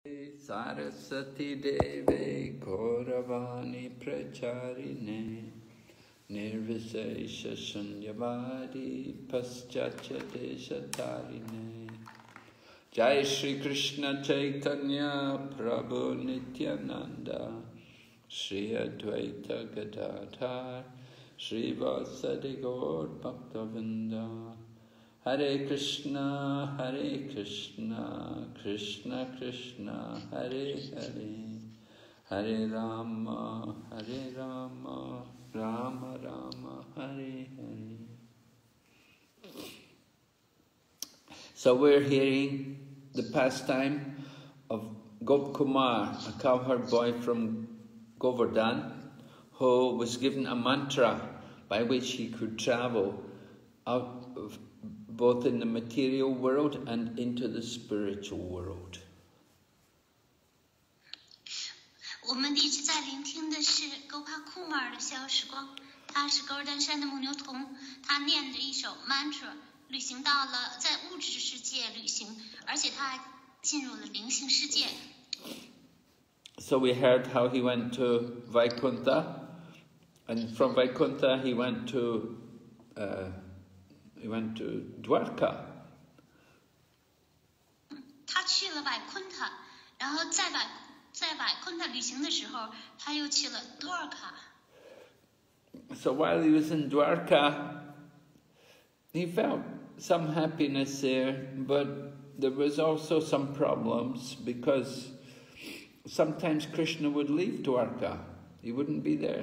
Saraswati Deve Gauravani Pracharine Nirvisesha Shunyavadi Paschacha Deshatarine Jai Shri Krishna Chaitanya Prabhu Nityananda Shri Advaita Gadadhar Shri Vasadi Gaur Bhaktavinda Hare Krishna, Krishna Krishna, Hare Hare, Hare Rama, Rama Rama, Hare Hare. So we're hearing the pastime of Gopkumar, a cowherd boy from Govardhan, who was given a mantra by which he could travel out of both in the material world and into the spiritual world. 我们一直在聆听的是 Gopakumar 的逍遥时光，他是高尔丹山的牧牛童，他念着一首 mantra， 旅行到了在物质世界旅行，而且他还进入了灵性世界。 So we heard how he went to Vaikuntha, and from Vaikuntha he went to Dwarka. 他去了瓦昆塔，然后在瓦昆塔旅行的时候，他又去了 Dwarka。 So while he was in Dwarka, he felt some happiness there, but there was also some problems because sometimes Krishna would leave Dwarka. He wouldn't be there.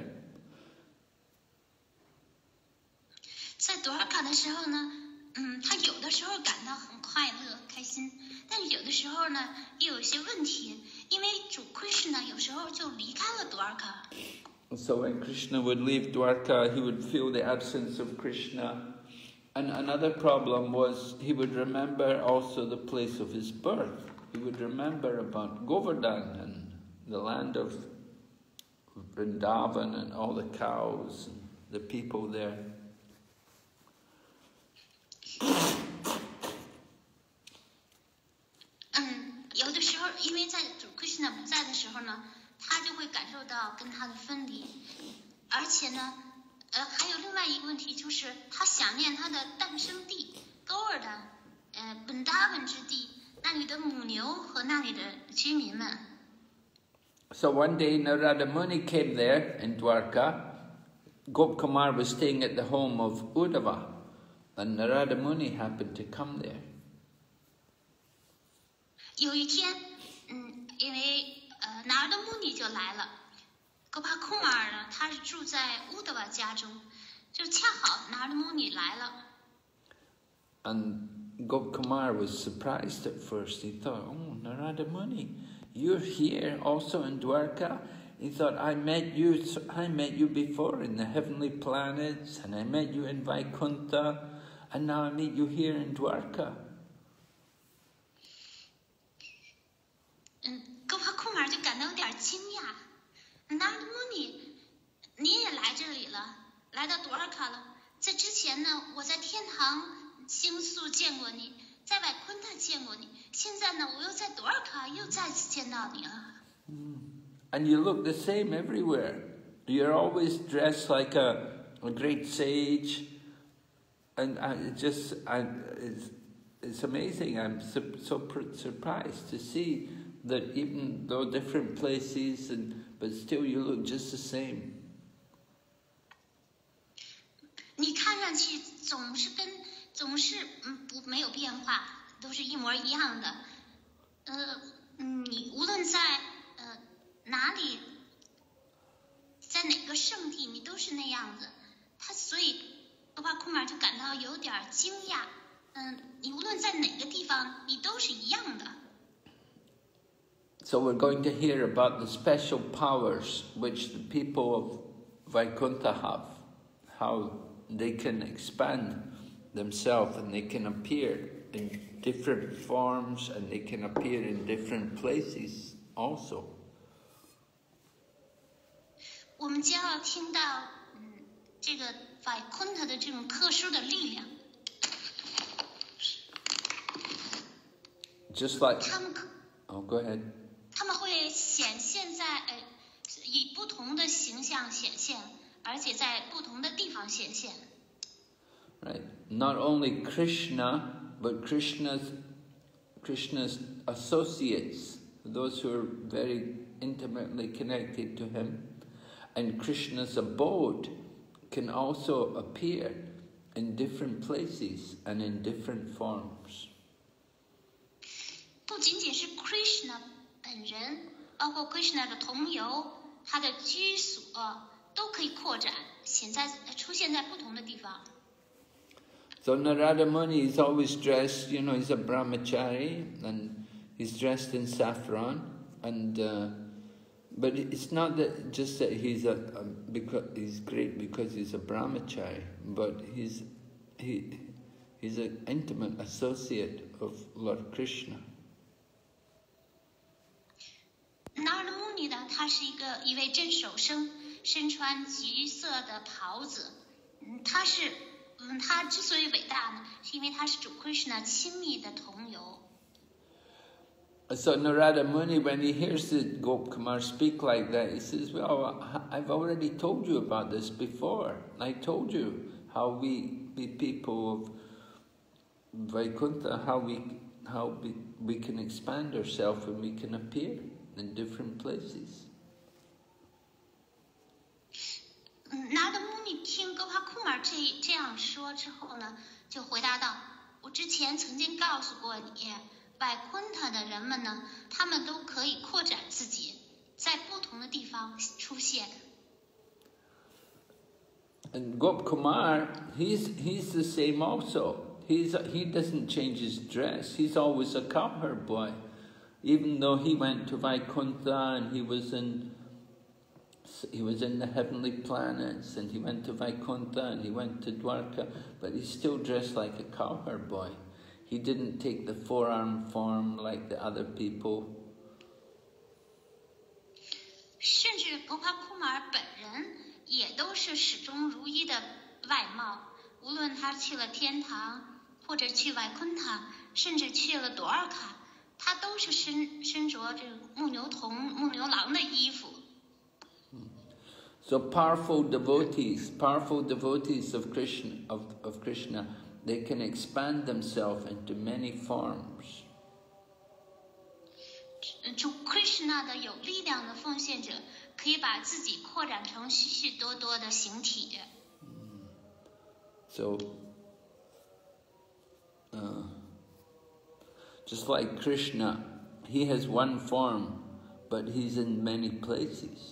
在多尔卡的时候呢，他有的时候感到很快乐、开心，但是有的时候呢，也有一些问题，因为主 Krishna 有时候就离开了多尔卡。 So when Krishna would leave Dwarka, he would feel the absence of Krishna. And another problem was he would remember also the place of his birth. He would remember about Govardhan and the land of Vrindavan and all the cows and the people there. 有的时候，因为在主 Krishna 不在的时候呢，他就会感受到跟他的分离，而且呢，还有另外一个问题，就是他想念他的诞生地 Govardhan， Vrindavan 之地，那里的母牛和那里的居民们。 So one day Narada Muni came there in Dwarka. Gopkumar was staying at the home of Uddhava, and Narada Muni happened to come there. 有一天，因为Narada Muni 就来了 ，Gopakumar 呢，他是住在乌德瓦家中，就恰好Narada Muni 来了。 And Gopkumar was surprised at first. He thought, "Oh, Narada Muni, you're here also in Dwarka." He thought, I met you before in the heavenly planets, and I met you in Vaikuntha, and now I meet you here in Dwarka. Gopakumar 就感到有点惊讶 ，Narada Muni， 你也来这里了，来到多尔卡了。在之前呢，我在天堂星宿见过你，在瓦昆塔见过你，现在呢，我又在多尔卡又再次见到你了。 And you look the same everywhere. You're always dressed like a great sage, and it's amazing. I'm so surprised to see that even though different places, but still you look just the same. 你看上去总是没有变化，都是一模一样的。你无论在哪里，在哪个圣地，你都是那样子。所以Gopakumar就感到有点惊讶。你无论在哪个地方，你都是一样的。 So we're going to hear about the special powers which the people of Vaikuntha have, how they can expand themselves and they can appear in different forms and they can appear in different places also. 我们将要听到这个瓦昆塔的这种特殊的力量。 Just like... Oh, go ahead. 显现在以不同的形象显现，而且在不同的地方显现。 Right. Not only Krishna, but Krishna's associates, those who are very intimately connected to him, and Krishna's abode can also appear in different places and in different forms. 不仅仅是 Krishna 本人，包括 Krishna 的同游，他的居所都可以扩展，出现在不同的地方。 So Narada Muni is always dressed, he's a brahmachari and he's dressed in saffron, and but it's not that just that because he's great because he's a brahmachari, but he's an intimate associate of Lord Krishna. Narada Muni 呢，他是一位真手生，身穿橘色的袍子。他之所以伟大呢，是因为他是主 Krishna 亲密的同游。 So Narada Muni, when he hears the Gopkumar speak like that, he says, "Well, I've already told you about this before. I told you how we people of Vaikuntha, how we can expand ourselves and we can appear in different places." Narada Muni 听Gopakumar 这样说之后呢，就回答道：“我之前曾经告诉过你，外昆塔的人们呢，他们都可以扩展自己，在不同的地方出现。” And Gopkumar, he's the same also. He doesn't change his dress. He's always a cowherd boy, even though he went to Vaikuntha and he was in the heavenly planets, and he went to Vaikuntha and he went to Dwarka, but he's still dressed like a cowherd boy. He didn't take the four-arm form like the other people. 甚至 Gopakumar 本人也都是始终如一的外貌，无论他去了天堂，或者去外昆塔，甚至去了朵尔卡，他都是身着这个牧牛郎的衣服。 So powerful devotees of Krishna, they can expand themselves into many forms. 主 Krishna 的有力量的奉献者，可以把自己扩展成许许多多的形体。 So, just like Krishna, he has one form, but he's in many places.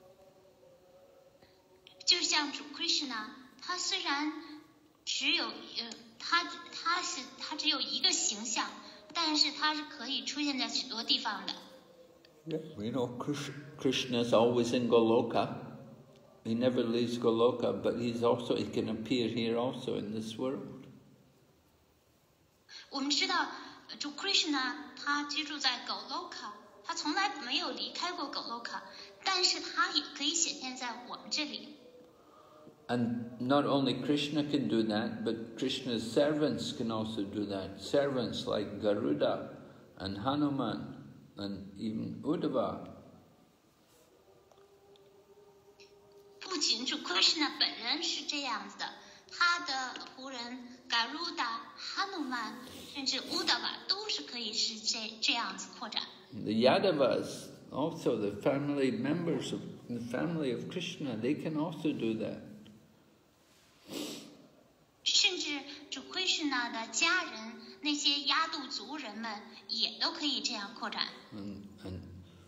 就像主 Krishna， 他虽然只有他只有一个形象，但是他是可以出现在许多地方的。 Yeah, we know Krishna's always in Goloka. He never leaves Goloka, but he can appear here also in this world. 我们知道主 Krishna 他居住在 Goloka， 他从来没有离开过 Goloka， 但是他也可以显现在我们这里。 And not only Krishna can do that, but Krishna's servants can also do that. Servants like Garuda and Hanuman and even Uddhava. 不仅主 Krishna 本人是这样子的，他的仆人 Garuda、Hanuman 甚至 Uddhava 都是可以是这样子扩展。 The Yadavas, also the family members of the family of Krishna, they can also do that. 甚至主 Krishna 的家人，那些亚度族人们也都可以这样扩展。 And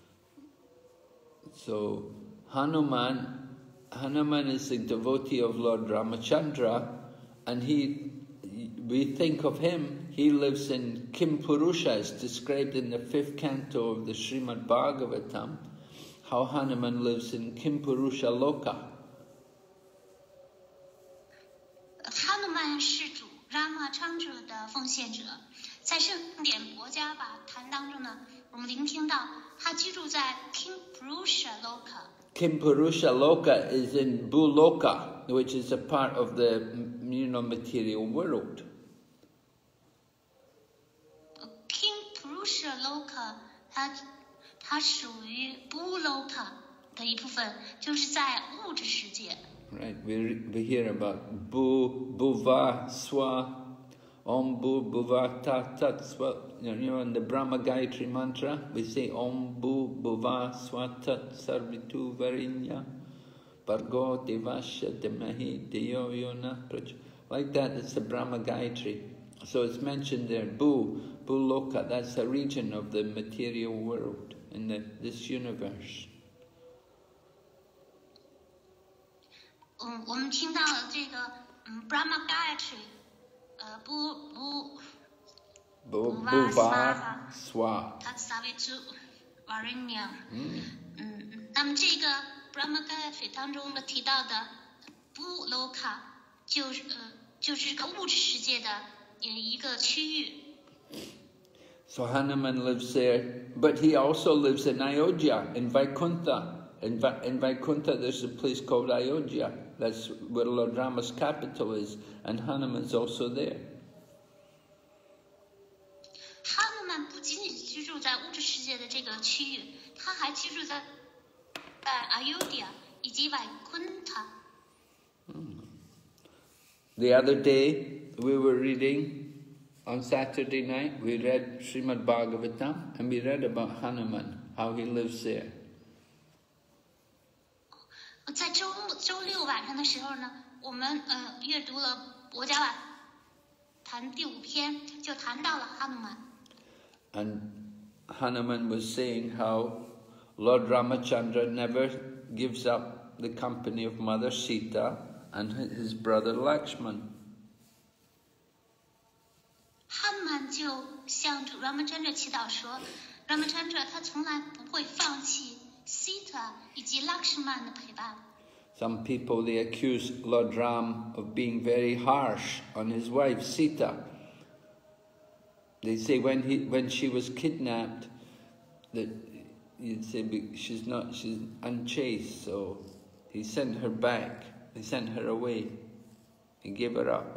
so Hanuman is the devotee of Lord Ramachandra, and we think of him, he lives in Kimpurusha, it's described in the 5th canto of the Srimad Bhagavatam, how Hanuman lives in Kimpurusha Loka. Hanuman 是主 Ramachandra 的奉献者，在圣典博迦法坛当中呢，我们聆听到他居住在 Kimpurusha Loka。 Kimpurusha Loka is in Bhuloka, which is a part of the material world. Kimpurusha Loka， 它属于 Bhuloka 的一部分，就是在物质世界。 Right, we hear about Bhuva Swa, Om Bhuva Tat Tat Swa. You know, in the Brahma Gayatri mantra, we say Om Bhuva Swa Tat Sarvitu Varinya Bhargo Devasya Demahi Deyo Yona Praj. Like that, it's the Brahma Gayatri. So it's mentioned there, Bhuloka, that's a region of the material world in this universe. 我们听到了这个Brahma Gayatri， Bhuva Swa Tat Savitu Varinya。那么这个 Brahma Gayatri 当中的提到的 Bhuloka 就是个物质世界的一个区域。 So Hanuman lives there, but he also lives in Ayodhya, in Vaikuntha. In Vaikuntha there's a place called Ayodhya. That's where Lord Rama's capital is, and Hanuman's also there. 哈努曼不仅仅居住在物质世界的这个区域，他还居住在Ayodhya 以及 Vaikuntha。 The other day we were reading, on Saturday night, we read Srimad Bhagavatam, and we read about Hanuman, how he lives there. 在周六晚上的时候呢，我们阅读了《博伽瓦谈》第5篇，就谈到了哈努曼。 And Hanuman was saying how Lord Ramachandra never gives up the company of Mother Sita and his brother Lakshman. 哈努曼就向主 Ramachandra 祈祷说 ，Ramachandra 他从来不会放弃 Sita 以及 Lakshman 的陪伴。 Some people, they accuse Lord Ram of being very harsh on his wife Sita. They say when she was kidnapped, that you'd say she's unchaste, so he sent her back. He sent her away. He gave her up.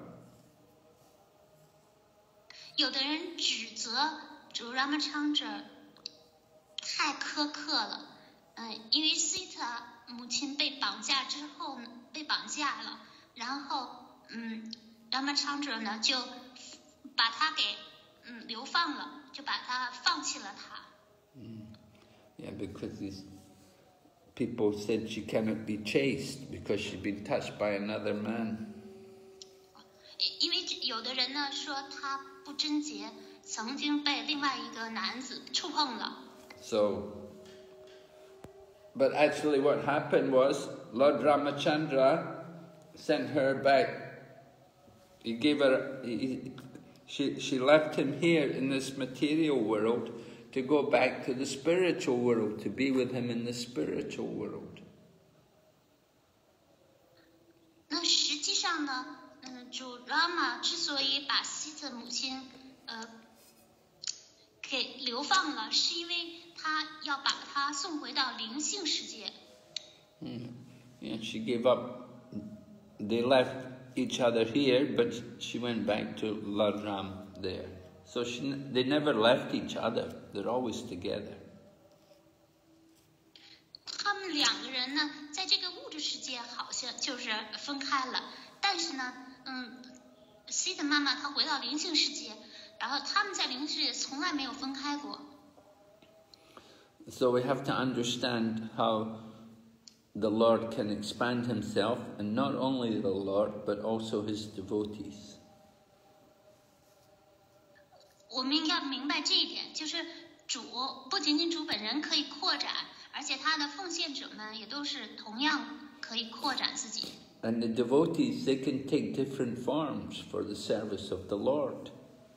有的人指责主 Ramachandra 太苛刻了，因为 Sita 母亲被绑架之后呢，被绑架了，然后Ramachandra 呢就把她给流放了，就把她放弃了她。 Yeah, because these people said she cannot be chaste because she's been touched by another man. 因为有的人呢说她不贞洁，曾经被另外一个男子触碰了。 But actually what happened was Lord Ramachandra sent her back. He gave her, she left him here in this material world to go back to the spiritual world, to be with him in the spiritual world. 那实际上呢，主 Rama 之所以把西特母亲给流放了，是因为他要把她送回到灵性世界。 Yeah, she gave up. They left each other here, but she went back to Lord Ram there. So they never left each other. They're always together. 他们两个人呢，在这个物质世界好像就是分开了，但是呢，西的妈妈她回到灵性世界，然后他们在灵性世界从来没有分开过。 So we have to understand how the Lord can expand himself, and not only the Lord, but also his devotees. 我们应该明白这一点，就是主不仅仅主本人可以扩展，而且他的奉献者们也都是同样可以扩展自己。 And the devotees, they can take different forms for the service of the Lord.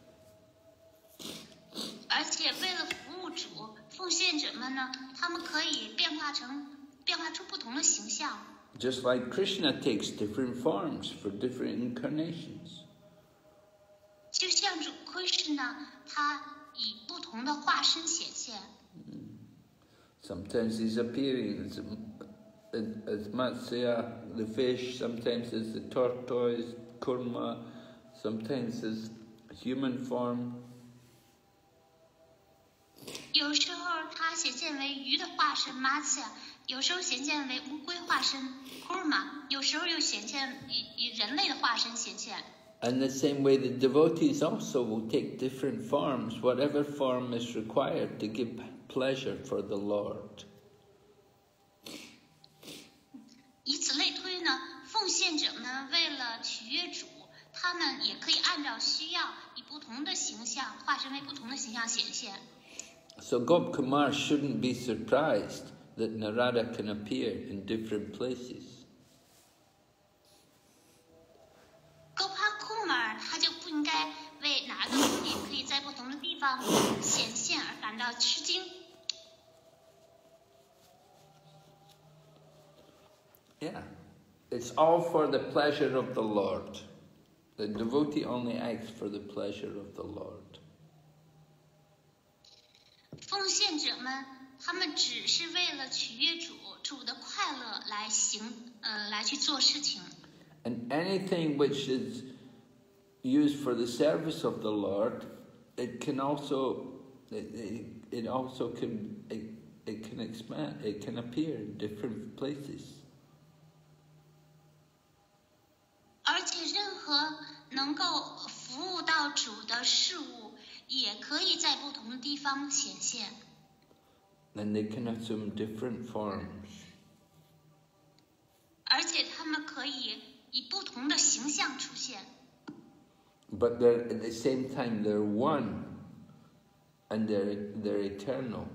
而且为了服务主，奉献者们呢，他们可以变化出不同的形象。 Just like Krishna takes different forms for different incarnations. 就像主 Krishna 他以不同的化身显现。 Sometimes he's appearing as Matsya, the fish, sometimes as the tortoise, Kurma, sometimes as human form. 有时候他他显现为鱼的化身 Matsya， 有时候显现为乌龟化身 Kurma， 有时候又显现以人类的化身显现。 And the same way, the devotees also will take different forms, whatever form is required to give pleasure for the Lord. 以此类推呢，奉献者们为了取悦主，他们也可以按照需要，以不同的形象化身为不同的形象显现。 So Gopkumar shouldn't be surprised that Narada can appear in different places. Gopakumar 他就不应该为哪个目的可以在不同的地方显现而感到吃惊。 Yeah, it's all for the pleasure of the Lord. The devotee only acts for the pleasure of the Lord. 奉献者们，他们只是为了取悦主，主的快乐来去做事情。 And anything which is used for the service of the Lord, it can expand. It can appear in different places. 而且任何能够服务到主的事物，也可以在不同的地方显现。 And they can assume different forms. 而且他们可以以不同的形象出现。 But at the same time, they're one, and they're eternal.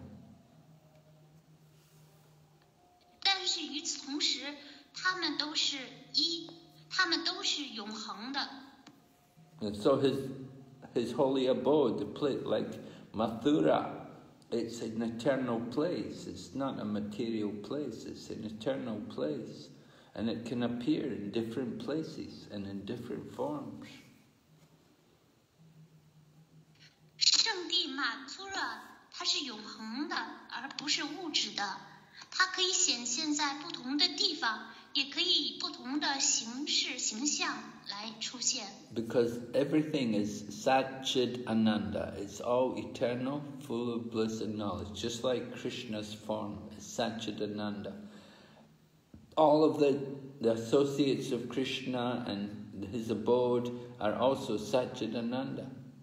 但是与此同时，他们都是一，他们都是永恒的。 And so his holy abode, the place like Mathura, it's an eternal place. It's not a material place. It's an eternal place, and it can appear in different places and in different forms. 圣地马图拉，它是永恒的，而不是物质的。它可以显现在不同的地方，也可以以不同的形式、形象来出现。 Because everything is Satchid Ananda. It's all eternal, full of bliss and knowledge. Just like Krishna's form is Satchid Ananda. All of the associates of Krishna and his abode are also Satchid Ananda.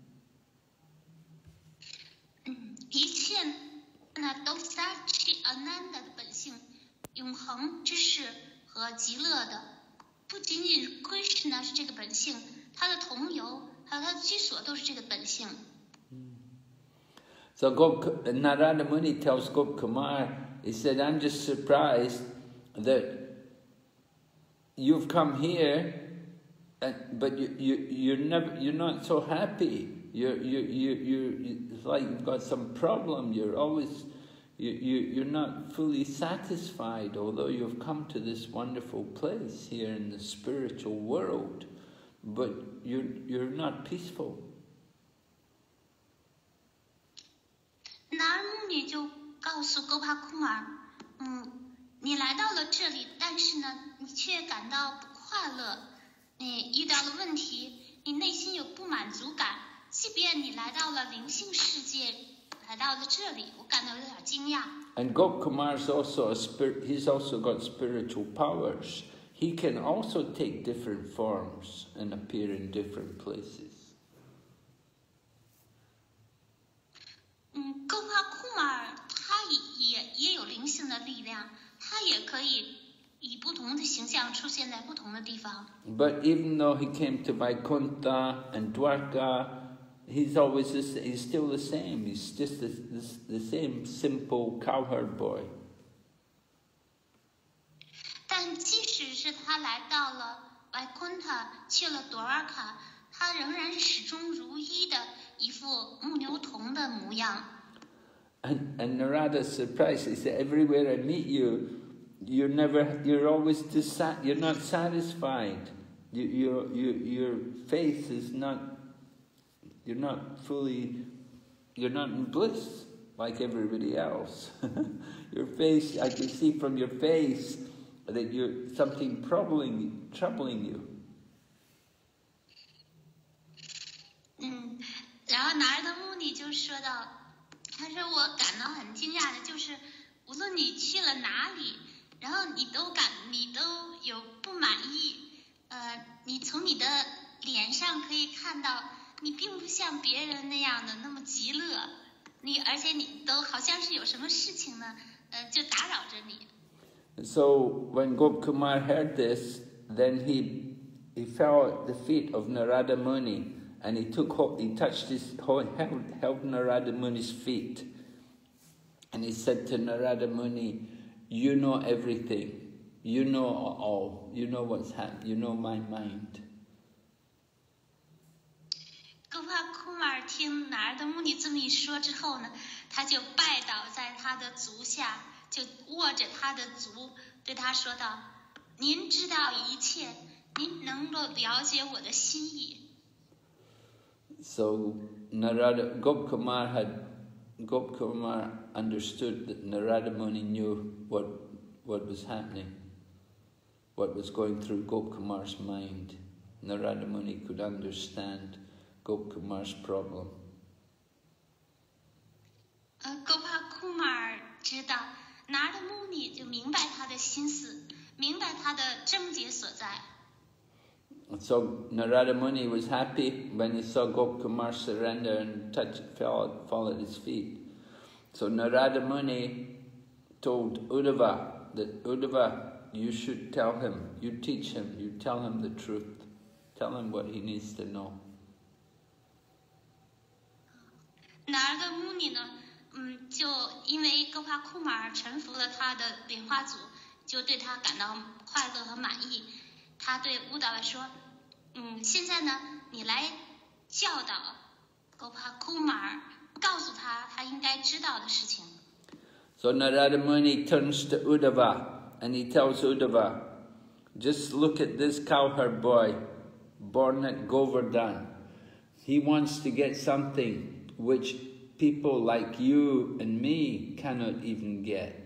一切呢都是 Satchid Ananda 的本性，永恒之事和极乐的。不仅仅 Krishna 是这个本性，他的同游还有他的居所都是这个本性。 So Narada Muni tells Gopkumar, he said, I'm just surprised that you've come here, but you're not so happy. It's like you've got some problem. You're not fully satisfied, although you've come to this wonderful place here in the spiritual world, but you're not peaceful. 拿尔穆女就告诉戈帕库尔，你来到了这里，但是呢，你却感到不快乐，你遇到了问题，你内心有不满足感。即便你来到了灵性世界，来到了这里，我感到有点惊讶。 And Gopkumar's also a spirit. He's also got spiritual powers. He can also take different forms and appear in different places. 戈帕库尔他也有灵性的力量，他也可以以不同的形象出现在不同的地方。 But even though he came to Vaikuntha and Dwarka, he's still the same. He's just the same simple cowherd boy. 但即使是他来到了Vaikuntha，去了朵尔卡，他仍然是始终如一的一副牧牛童的模样。 And Narada's surprised. He said, everywhere I meet you, you're not satisfied. Your face is not. You're not in bliss like everybody else. Your face, I can see from your face that you're something troubling you. 然后拿尔的穆尼就说到， 他说我感到很惊讶的就是，无论你去了哪里，然后你都有不满意，你从你的脸上可以看到，你并不像别人那样的那么极乐，而且你都好像是有什么事情呢，就打扰着你。 So when Gopkumar heard this, then he fell at the feet of Narada Muni, and he touched held Narada Muni's feet, and he said to Narada Muni, "You know everything. You know all. You know what's happening. You know my mind." Gopkumar 听拿尔的穆尼这么一说之后呢，他就拜倒在他的足下，就握着他的足，对他说道：“您知道一切，您能够了解我的心意。” So Gopkumar understood that Narada Muni knew what was happening, what was going through Gopkumar's mind. Narada Muni could understand Gopkumar's problem. Gopkumar 知道，拿尔的穆尼就明白他的心思，明白他的症结所在。 So Narada Muni was happy when he saw Gopkumar surrender and fall at his feet. So Narada Muni told Uddhava that, Uddhava, you should tell him, you teach him, you tell him the truth. Tell him what he needs to know. 拿尔的穆尼呢，就因为Gopkumar臣服了他的莲花组，就对他感到快乐和满意。他对乌达瓦说：“现在呢，你来教导Gopkumar，告诉他他应该知道的事情。” So Narada Muni turns to Uddhava and he tells Uddhava, "Just look at this cowherd boy, born at Govardhan. He wants to get something which people like you and me cannot even get."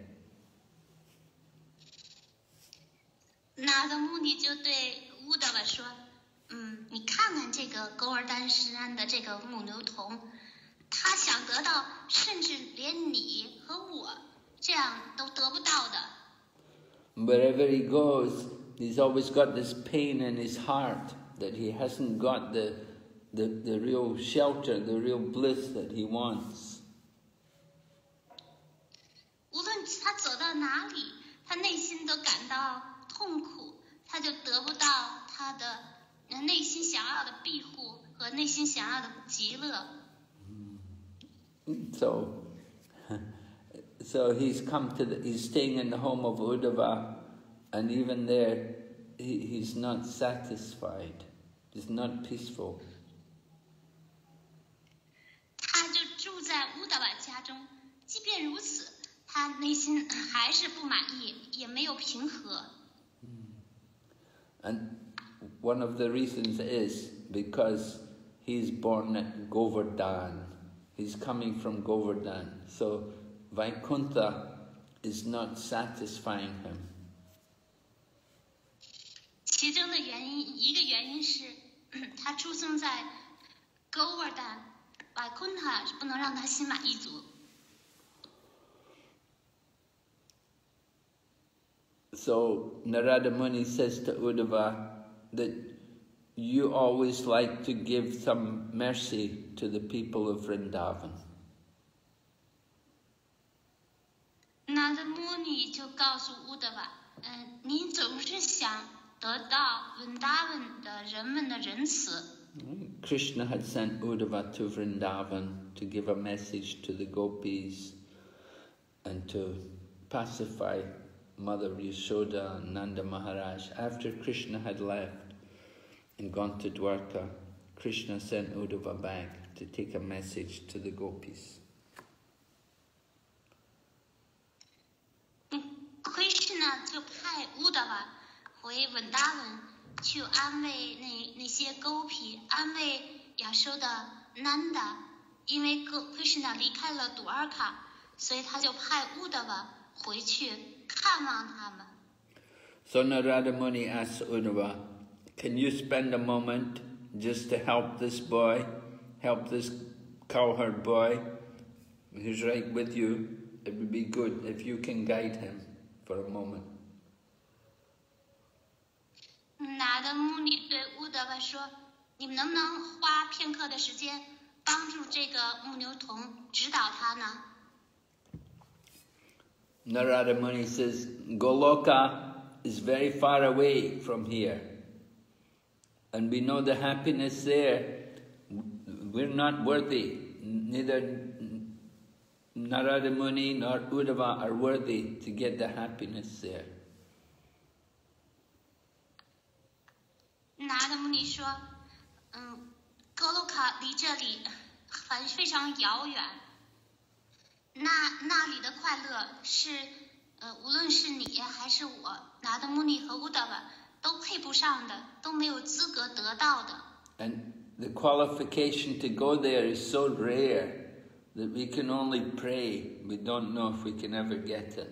拿尔的穆尼就对乌达瓦说：“你看看这个狗尔丹什山的这个母牛童，他想得到，甚至连你和我这样都得不到的。” Wherever he goes, he's always got this pain in his heart that he hasn't got the real shelter, the real bliss that he wants. 无论他走到哪里，他内心都感到痛苦，他就得不到他的内心想要的庇护和内心想要的极乐。 So he's staying in the home of Uddhava, and even there he's not satisfied. He's not peaceful. 他就住在乌达瓦家中，即便如此，他内心还是不满意，也没有平和。 And one of the reasons is because he's born at Govardhan. He's coming from Govardhan. So Vaikuntha is not satisfying him. 其中的一个原因是，他出生在Govardhan，Vaikuntha是不能让他心满意足。 So Narada Muni says to Uddhava that you always like to give some mercy to the people of Vrindavan. 拿的穆尼就告诉乌德瓦，你总是想得到Vrindavan的人们的仁慈。 Krishna had sent Uddhava to Vrindavan to give a message to the gopis and to pacify Mother Yashoda and Nanda Maharaj. After Krishna had left and gone to Dwarka, Krishna sent Uddhava back to take a message to the gopis. Krishna 就派乌德瓦回文达文去安慰那些狗皮，安慰亚修的 Nanda， 因为Krishna 离开了杜尔卡，所以他就派乌德瓦回去看望他们。 So Narada Muni asked Uddhava, "Can you spend a moment just to help this boy, help this cowherd boy, He's right with you. It would be good if you can guide him for a moment. 拿的穆尼对乌德瓦说：“你们能不能花片刻的时间帮助这个牧牛童指导他呢？” Narada Muni says, Goloka is very far away from here. And we know the happiness there. We're not worthy. Neither Narada Muni nor Uddhava are worthy to get the happiness there. 拿的穆尼说：“格鲁卡离这里非常遥远。那里的快乐是无论是你还是我，拿的穆尼和乌德瓦都配不上的，都没有资格得到的。” And the qualification to go there is so rare that we can only pray. We don't know if we can ever get it.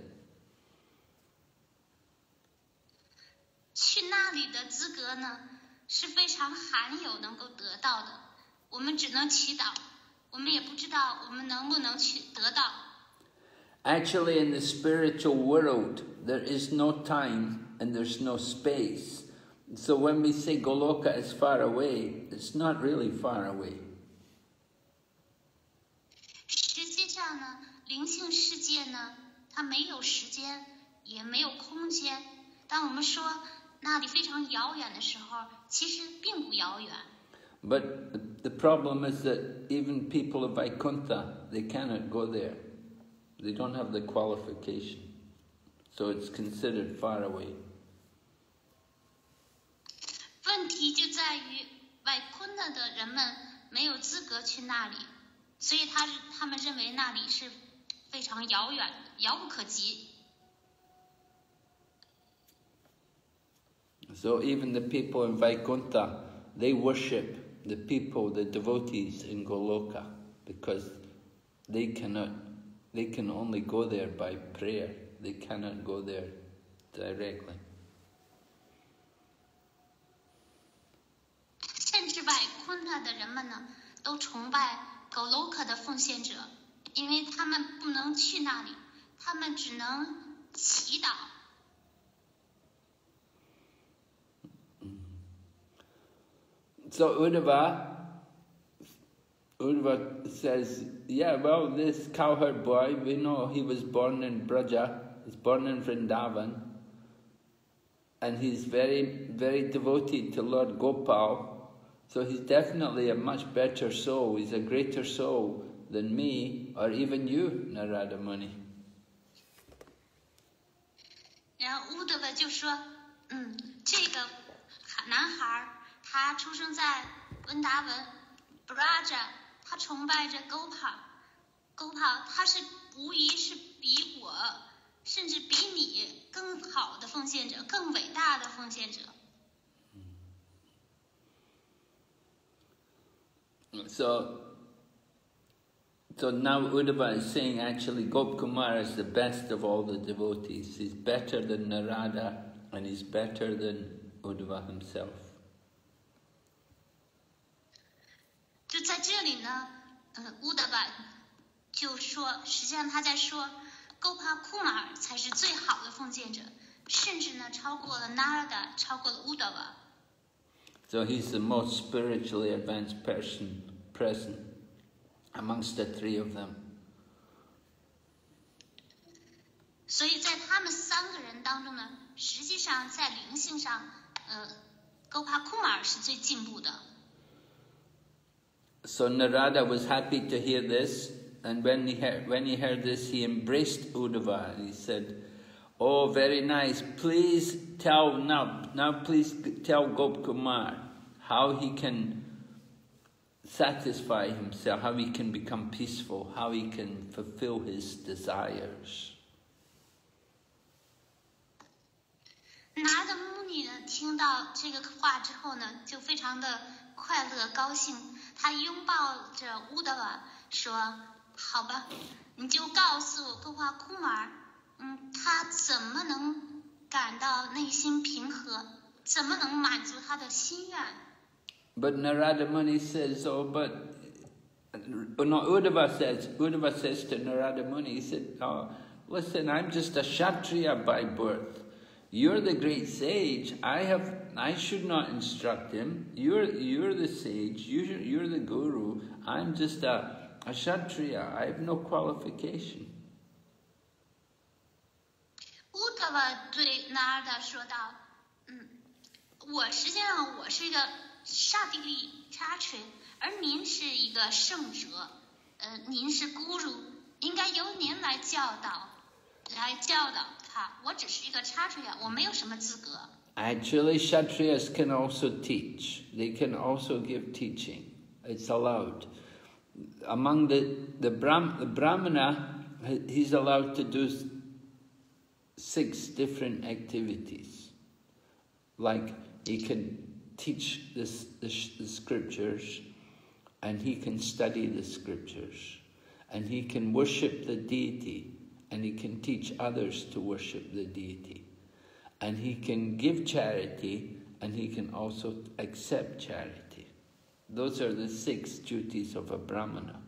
去那里的资格呢，是非常罕有能够得到的。我们只能祈祷，我们也不知道我们能不能去得到。 Actually, in the spiritual world, there is no time and there's no space. So when we say Goloka is far away, it's not really far away. 实际上呢，灵性世界呢，它没有时间，也没有空间。当我们说那里非常遥远的时候，其实并不遥远。 But the problem is that even people of Vaikuntha, they cannot go there. They don't have the qualification. So it's considered far away. 问题就在于外昆特的人们没有资格去那里，所以他们认为那里是非常遥远、遥不可及。 So even the people in Vaikuntha, they worship the people, the devotees in Goloka, because they can only go there by prayer. They cannot go there directly. 甚至外昆特的人们呢，都崇拜 Goloka 的奉献者，因为他们不能去那里，他们只能祈祷。 So Uddhava says, yeah, well, this cowherd boy, we know he was born in Braja, he's born in Vrindavan, and he's very, very devoted to Lord Gopal, so he's definitely a much better soul, he's a greater soul than me, or even you, Narada Muni. 然后乌德瓦就说，这个男孩他出生在温达文 Braja， 他崇拜着 Gopal， 他是无疑是比我甚至比你更好的奉献者，更伟大的奉献者。 So now Uddhava is saying actually Gopkumar is the best of all the devotees. He's better than Narada and he's better than Uddhava himself. 就在这里呢，乌德瓦就说，实际上他在说，Gopal Kumar 才是最好的奉献者，甚至呢超过了 Narada， 超过了乌德瓦。 So he's the most spiritually advanced person present amongst the three of them. 所以在他们三个人当中呢，实际上在灵性上，Gopal Kumar 是最进步的。 So Narada was happy to hear this, and when he heard this, he embraced Uddhava and he said, "Oh, very nice. Please tell please tell Gopkumar how he can satisfy himself, how he can become peaceful, how he can fulfill his desires." 拿的穆尼呢，听到这个话之后呢，就非常的快乐高兴，他拥抱着乌德瓦说：“好吧，你就告诉Gopal Kumar，他怎么能感到内心平和，怎么能满足他的心愿？” But Narada Muni says, "Oh, but no, Uddhava says to Narada Muni, he said, oh, listen, I'm just a Kshatriya by birth. You're the great sage. I should not instruct him. You're the sage. You're the guru. I'm just a Kshatriya. I have no qualification. 乌特瓦对纳尔达说道：“实际上我是一个刹帝利查垂，而您是一个圣者，您是 guru， 应该由您来教导他。我只是一个查垂呀，我没有什么资格。” Actually, Kshatriyas can also teach. They can also give teaching. It's allowed. Among the Brahmana, he's allowed to do 6 different activities. Like he can teach the scriptures, and he can study the scriptures, and he can worship the deity, and he can teach others to worship the deity. And he can give charity, and he can also accept charity. Those are the 6 duties of a Brahmana.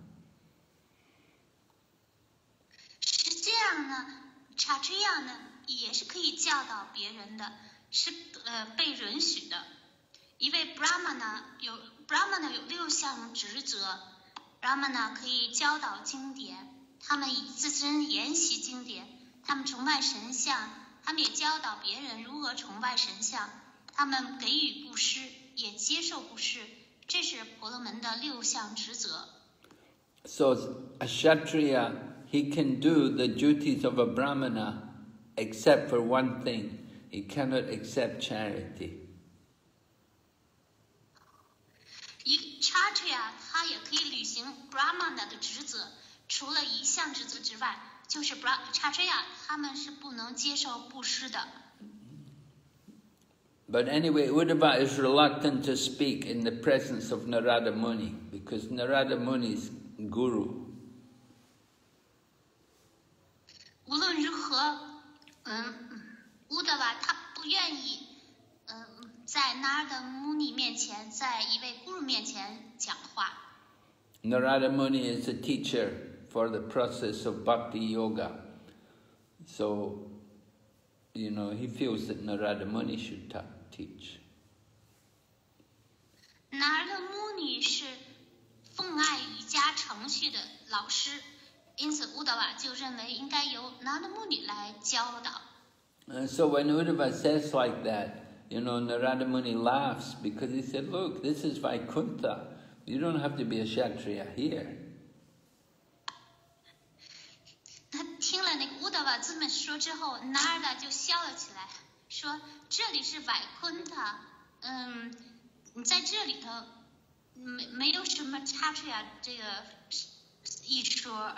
是这样呢，查垂亚呢也是可以教导别人的，是被允许的。一位 Brahmana 有6项职责 ，Brahmana 可以教导经典，他们以自身研习经典，他们崇拜神像。他们也教导别人如何崇拜神像，他们给予布施，也接受布施，这是婆罗门的6项职责。 So a Kshatriya, he can do the duties of a Brahmana, except for one thing: he cannot accept charity. 一 Kshatriya 他也可以履行 Brahmana 的职责，除了1项职责之外。就是 Kshatriya 他们是不能接受布施的。 But anyway, Uddhava is reluctant to speak in the presence of Narada Muni, because Narada Muni is guru. 无论如何，乌德瓦他不愿意，在 Narada Muni 面前，在一位 guru 面前讲话。 Narada Muni is a teacher for the process of bhakti yoga. So, he feels that Narada Muni should teach. Narada Muni 是奉爱瑜伽程序的老师，因此乌德瓦就认为应该由 Narada Muni 来教导。 So when Uddhava says like that, Narada Muni laughs because he said, look, this is Vaikuntha. You don't have to be a Kshatriya here. 他听了那个乌德瓦这么说之后，纳尔达就笑了起来，说：“这里是瓦昆塔，你在这里头没有什么插出呀这个一说。”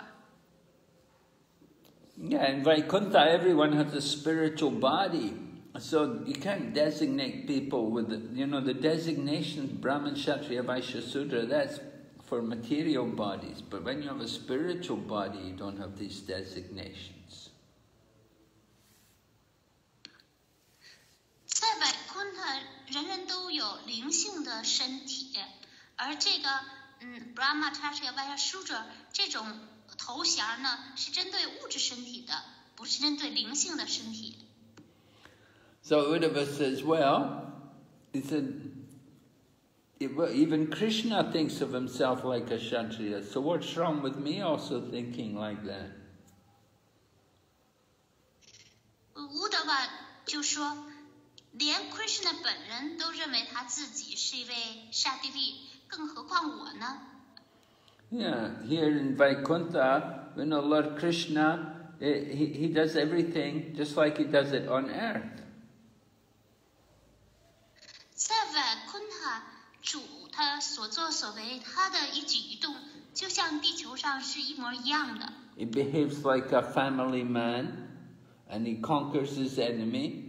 Yeah, in Vaikuntha, everyone has a spiritual body. So you can't designate people with the designations Brahman, Kshatriya, Vaishya, Sudra, that's for material bodies. But when you have a spiritual body, you don't have these designations. 在外昆特，人人都有灵性的身体，而这个Brahma, Kshatriya, Vaishya, Sudra 这种头衔呢，是针对物质身体的，不是针对灵性的身体。 So Uddhava says, well, he said, even Krishna thinks of himself like a Kshatriya, so what's wrong with me also thinking like that? 乌德瓦就说，连 Krishna 本人都认为他自己是一位刹帝利，更何况我呢？ Yeah, here in Vaikuntha, Lord Krishna, he does everything just like he does it on earth. 在外昆塔主他所作所为，他的一举一动，就像地球上是一模一样的。 He behaves like a family man, and he conquers his enemy.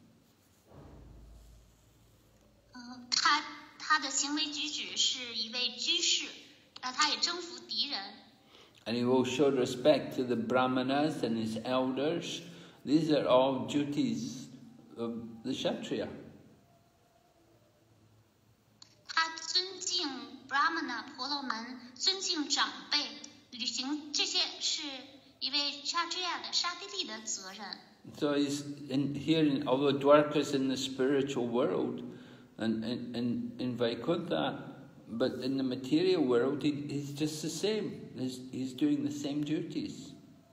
他的行为举止是一位居士，他也征服敌人。 And he will show respect to the Brahmanas and his elders. These are all duties of the Kshatriya. 他尊敬 Brahmana 婆罗门， 尊敬长辈，履行这些是一位沙地利的责任。 So he's here, although Dwarka is in the spiritual world, and in Vaikuntha, but in the material world, he's just the same. He's doing the same duties.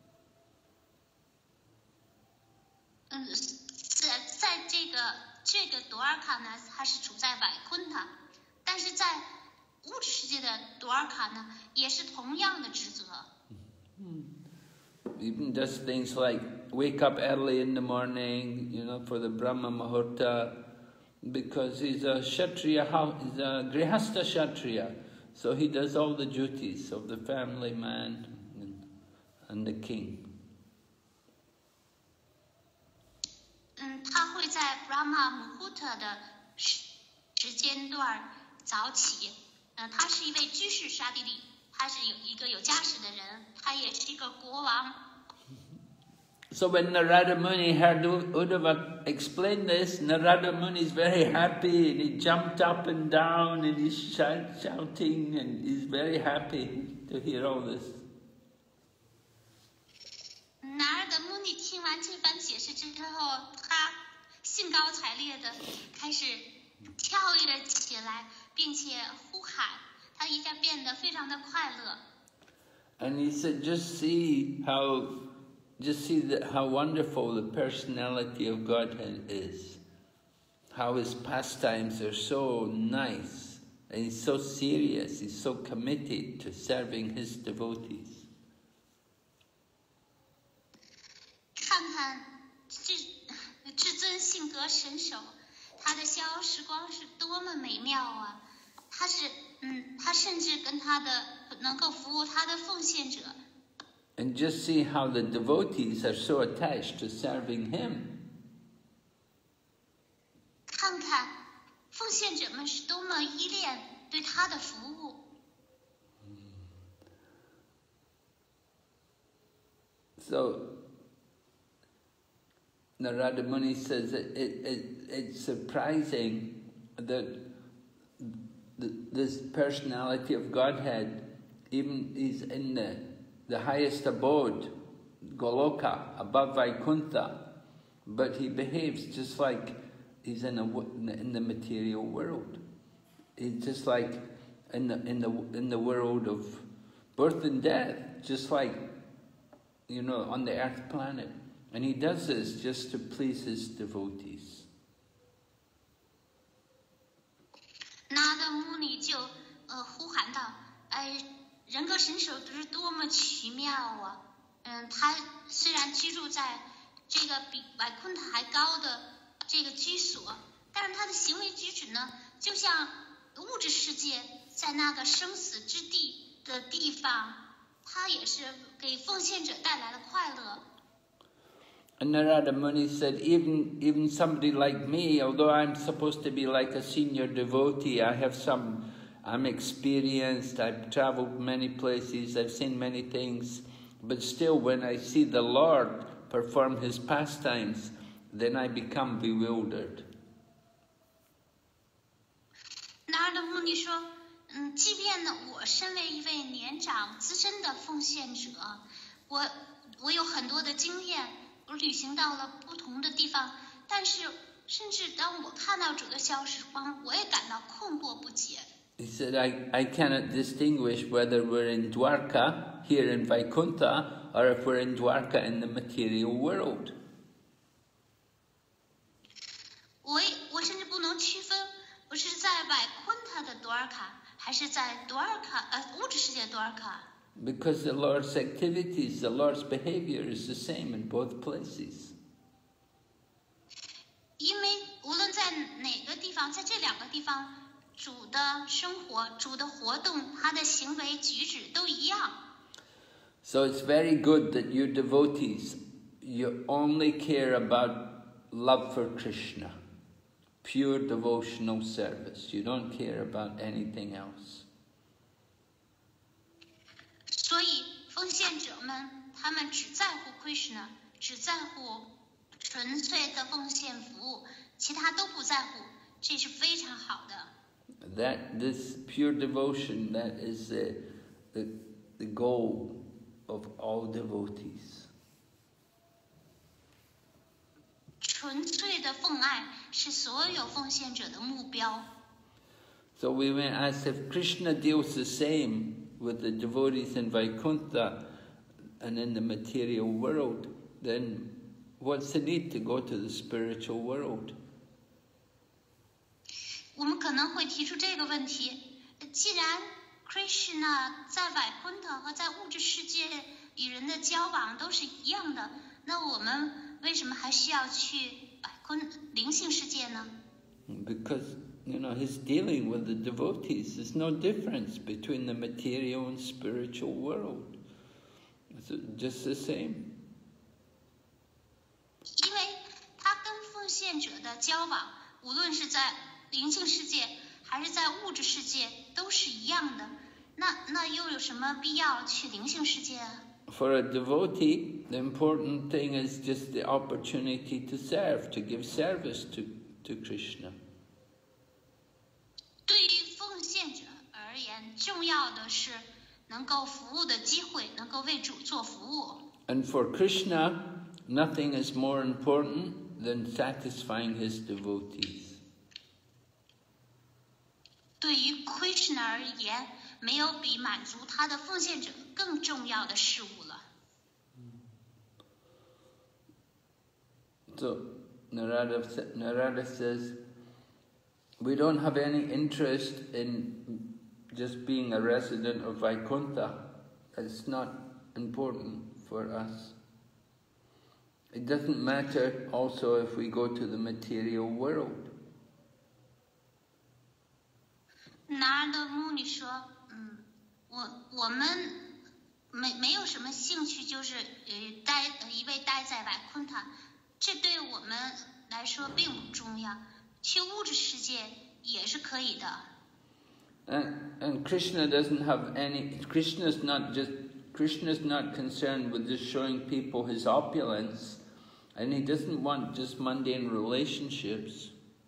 在这个多尔卡呢，它是处在外昆塔，但是在物质世界的多尔卡呢，也是同样的职责。 Even does things like wake up early in the morning, for the Brahma Muhurta, because he's a Kshatriya, he's a Grihastha Kshatriya, so he does all the duties of the family man and the king. 他会在 Brahma Muhurta 的时间段早起。他是一位居士沙地利，他是一个有家室的人，他也是一个国王。 So when Narada Muni heard Uddhava explain this, Narada Muni is very happy, and he jumped up and down, and he's shouting, and he's very happy to hear all this. 拿尔德穆尼听完这番解释之后，他兴高采烈的开始跳跃起来，并且呼喊，他一下变得非常的快乐。 And he said, just see how wonderful the personality of Godhead is. How his pastimes are so nice, and he's so serious, he's so committed to serving his devotees. 看看至尊性格神手，他的逍遥时光是多么美妙啊！他甚至跟他的能够服务他的奉献者。 And just see how the devotees are so attached to serving him. 看看奉献者们是多么依恋对他的服务。 So Narada Muni says it's surprising that this personality of Godhead even is in the highest abode, Goloka, above Vaikuntha, but he behaves just like he's in the material world. He's just like in the world of birth and death, just like on the earth planet. And he does this just to please his devotees. 拿的穆尼就呼喊道：“人格神手是多么奇妙啊！他虽然居住在这个比外昆塔还高的这个居所，但是他的行为举止呢，就像物质世界在那个生死之地的地方，他也是给奉献者带来了快乐。” And Narada Muni said, even somebody like me, although I'm supposed to be like a senior devotee, I'm experienced, I've traveled many places, I've seen many things, but still when I see the Lord perform his pastimes, then I become bewildered. 拿尔德穆尼说，即便呢我身为一位年长资深的奉献者，我有很多的经验。我旅行到了不同的地方，但是甚至当我看到主的逍遥时光，我也感到困惑不解。 He said, I cannot distinguish whether we're in Dwarka, here in Vaikuntha, or if we're in Dwarka in the material world. 我甚至不能区分，我是在外昆塔的多尔卡，还是在多尔卡物质世界的多尔卡。 Because the Lord's activities, the Lord's behavior is the same in both places. 因为无论在哪个地方，在这两个地方，主的生活、主的活动，他的行为举止都一样。 So it's very good that you devotees, you only care about love for Krishna, pure devotional service. You don't care about anything else. 所以奉献者们，他们只在乎 Krishna， 只在乎纯粹的奉献服务，其他都不在乎，这是非常好的。 This pure devotion, that is the goal of all devotees. 纯粹的奉爱是所有奉献者的目标。 So we may ask if Krishna deals the same with the devotees in Vaikuntha and in the material world, then what's the need to go to the spiritual world? 我们可能会提出这个问题：既然 Krishna 在Vaikuntha和在物质世界与人的交往都是一样的，那我们为什么还需要去灵性世界呢？ Because, he's dealing with the devotees. There's no difference between the material and spiritual world. It's just the same. 因为他跟奉献者的交往，无论是在灵性世界还是在物质世界都是一样的，那又有什么必要去灵性世界啊？ For a devotee, the important thing is just the opportunity to serve, to give service to Krishna. 对于奉献者而言，重要的是能够服务的机会，能够为主做服务。 And for Krishna, nothing is more important than satisfying his devotees. 对于 Krishna 而言，没有比满足他的奉献者更重要的事物了。 So Narada says, we don't have any interest in just being a resident of Vaikuntha. It's not important for us. It doesn't matter also if we go to the material world. 拿的穆尼说，我们没有什么兴趣，就是一味待在外昆塔，这对我们来说并不重要。去物质世界也是可以的。 And Krishna doesn't have any. Krishna's not concerned with just showing people his opulence, and he doesn't want just mundane relationships.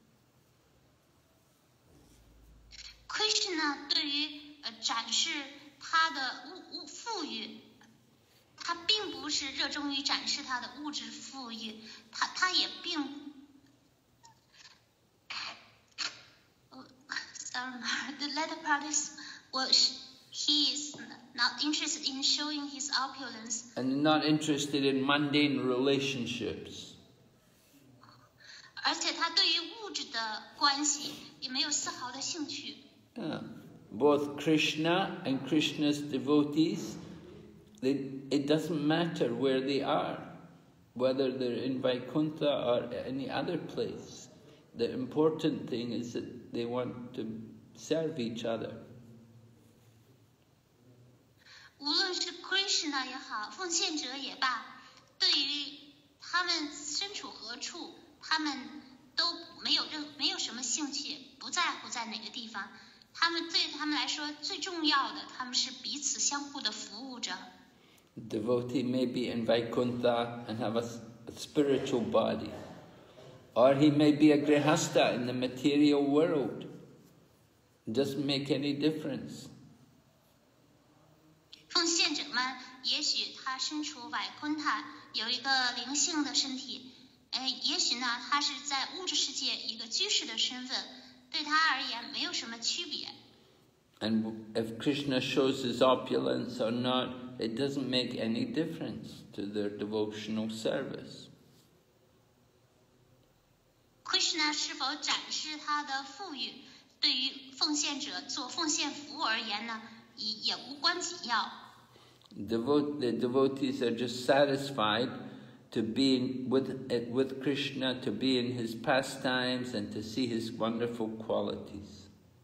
Krishna 对于展示他的富裕，他并不是热衷于展示他的物质富裕，他也并。The latter part is, he is not interested in showing his opulence. And not interested in mundane relationships. 而且他对于物质的关系也没有丝毫的兴趣。 Both Krishna and Krishna's devotees, it doesn't matter where they are, whether they're in Vaikuntha or any other place. The important thing is that they want to serve each other. 无论是 Krishna 也好，奉献者也罢，对于他们身处何处，他们都没有什么兴趣，不在乎在哪个地方。对他们来说最重要的，他们是彼此相互的服务着。 Devotee may be in Vaikuntha and have a spiritual body, or he may be a grihasta in the material world. It doesn't make any difference. 奉献者们，也许他身处外昆塔，有一个灵性的身体，也许呢，他是在物质世界一个居士的身份，对他而言没有什么区别。 And if Krishna shows his opulence or not, it doesn't make any difference to their devotional service. Krishna 是否展示他的富裕，对于奉献者做奉献服务而言呢，也无关紧要。 The devotees are just satisfied to be with Krishna, to be in his pastimes and to see his wonderful qualities.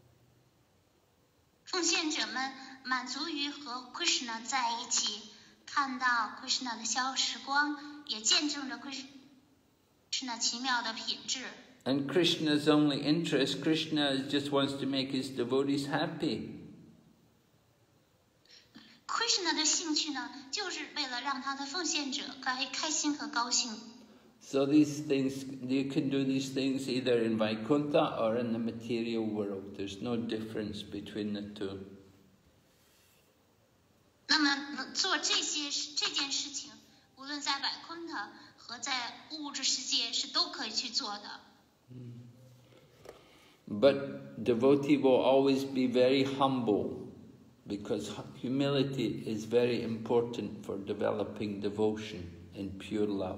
奉献者们满足于和 Krishna 在一起，看到 Krishna 的消时光，也见证着 Krishna 奇妙的品质。 And Krishna's only interest, Krishna just wants to make his devotees happy. Krishna 的兴趣呢，就是为了让他的奉献者开心和高兴。 So these things, you can do these things either in Vaikuntha or in the material world. There's no difference between the two. 那么做这件事情，无论在百昆特和在物质世界是都可以去做的。 But devotee will always be very humble, because humility is very important for developing devotion and pure love.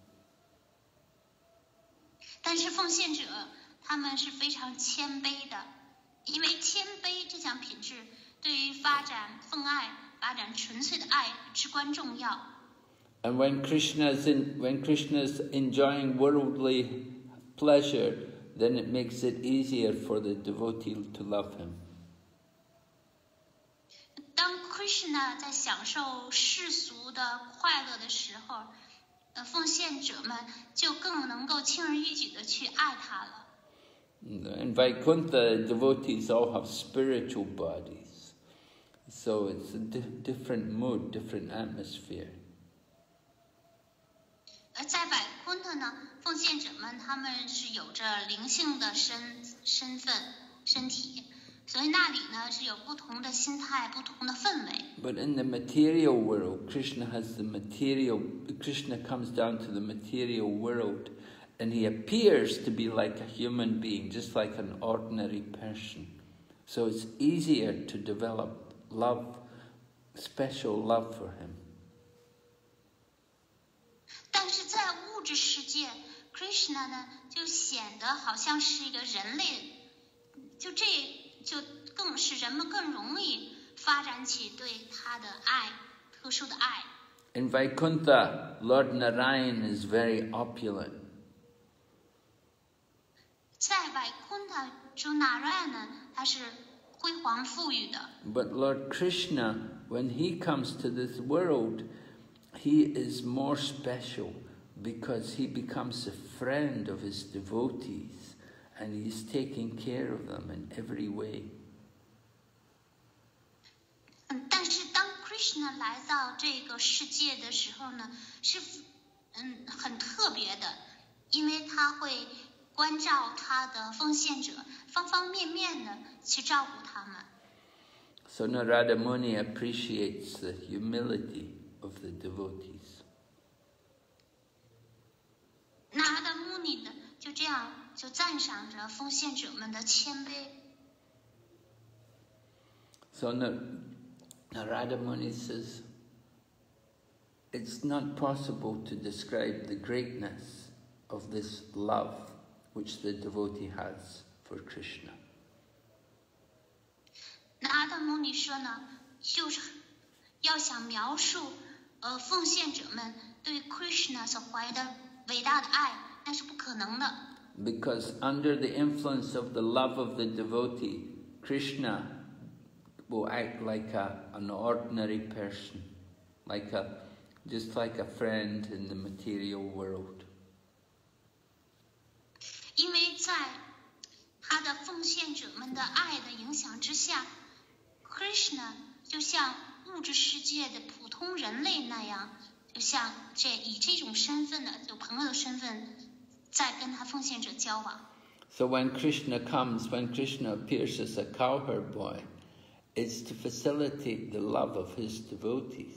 但是奉献者他们是非常谦卑的，因为谦卑这项品质对于发展奉爱、发展纯粹的爱至关重要。 And when Krishna is enjoying worldly pleasure, then it makes it easier for the devotee to love him. 当 Krishna 在享受世俗的快乐的时候，奉献者们就更能够轻而易举的去爱他了。 In Vaikuntha, devotees all have spiritual bodies, so it's a different mood, different atmosphere. 而在百昆特呢，奉献者们他们是有着灵性的身份、身体，所以那里呢是有不同的心态、不同的氛围。 But in the material world, Krishna comes down to the material world, and he appears to be like a human being, just like an ordinary person. So it's easier to develop love, special love for him. 但是在物质世界 ，Krishna 呢就显得好像是一个人类，就更使人们更容易发展起对他的爱，特殊的爱。 In Vaikuntha, Lord Narayan is very opulent. 在百昆特中，Narayan呢，他是辉煌富裕的。 But Lord Krishna, when he comes to this world, he is more special because he becomes a friend of his devotees and he's taking care of them in every way. 但是当 Krishna 来到这个世界的时候呢，是很特别的，因为他会关照他的奉献者，方方面面的去照顾他们。 So Narada Muni appreciates the humility of the devotees. 拿的穆尼呢，就这样就赞赏着奉献者们的谦卑。 So Narada Muni says, it's not possible to describe the greatness of this love which the devotee has for Krishna. 拿的穆尼说呢，就是要想描述奉献者们对 Krishna 所怀的伟大的爱，那是不可能的。 Because under the influence of the love of the devotee, Krishna will act like an ordinary person, just like a friend in the material world. 因为在他的奉献者们的爱的影响之下 ，Krishna 就像物质世界的普通人类那样，就像以这种身份的，有朋友的身份，在跟他奉献者交往。 So when Krishna appears as a cowherd boy, it's to facilitate the love of his devotees.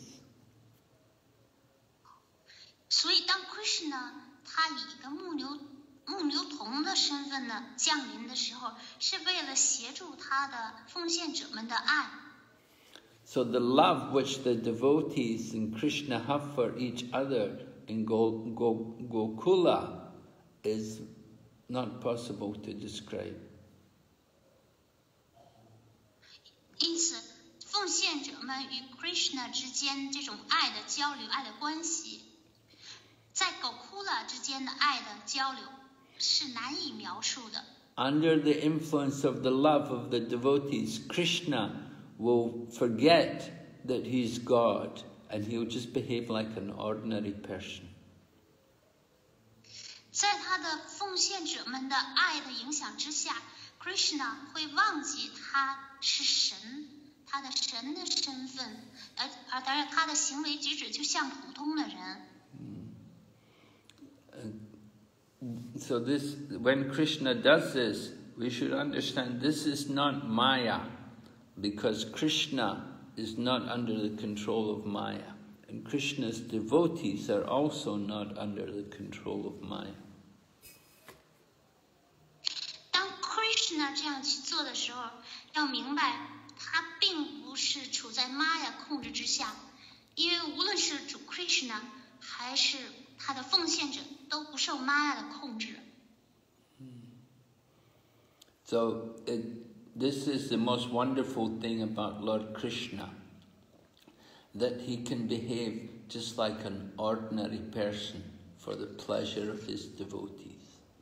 所以当 Krishna 他以一个牧牛童的身份呢降临的时候，是为了协助他的奉献者们的爱。 So the love which the devotees in Krishna have for each other in Gokula is not possible to describe. 因此，奉献者们与 Krishna 之间这种爱的交流、爱的关系，在 Gokula 之间的爱的交流是难以描述的。 Under the influence of the love of the devotees, Krishna will forget that he's God and he'll just behave like an ordinary person. 在他的奉献者们的爱的影响之下 ，Krishna 会忘记他是神，他的神的身份，而他的行为举止就像普通的人。 So when Krishna does this, we should understand this is not Maya, because Krishna is not under the control of Maya. And Krishna's devotees are also not under the control of Maya. 当 Krishna 这样去做的时候，要明白他并不是处在 Maya 控制之下，因为无论是主 Krishna 还是他的奉献者，都不受 Maya 的控制。 So this is the most wonderful thing about Lord Krishna, that he can behave just like an ordinary person for the pleasure of his devotees.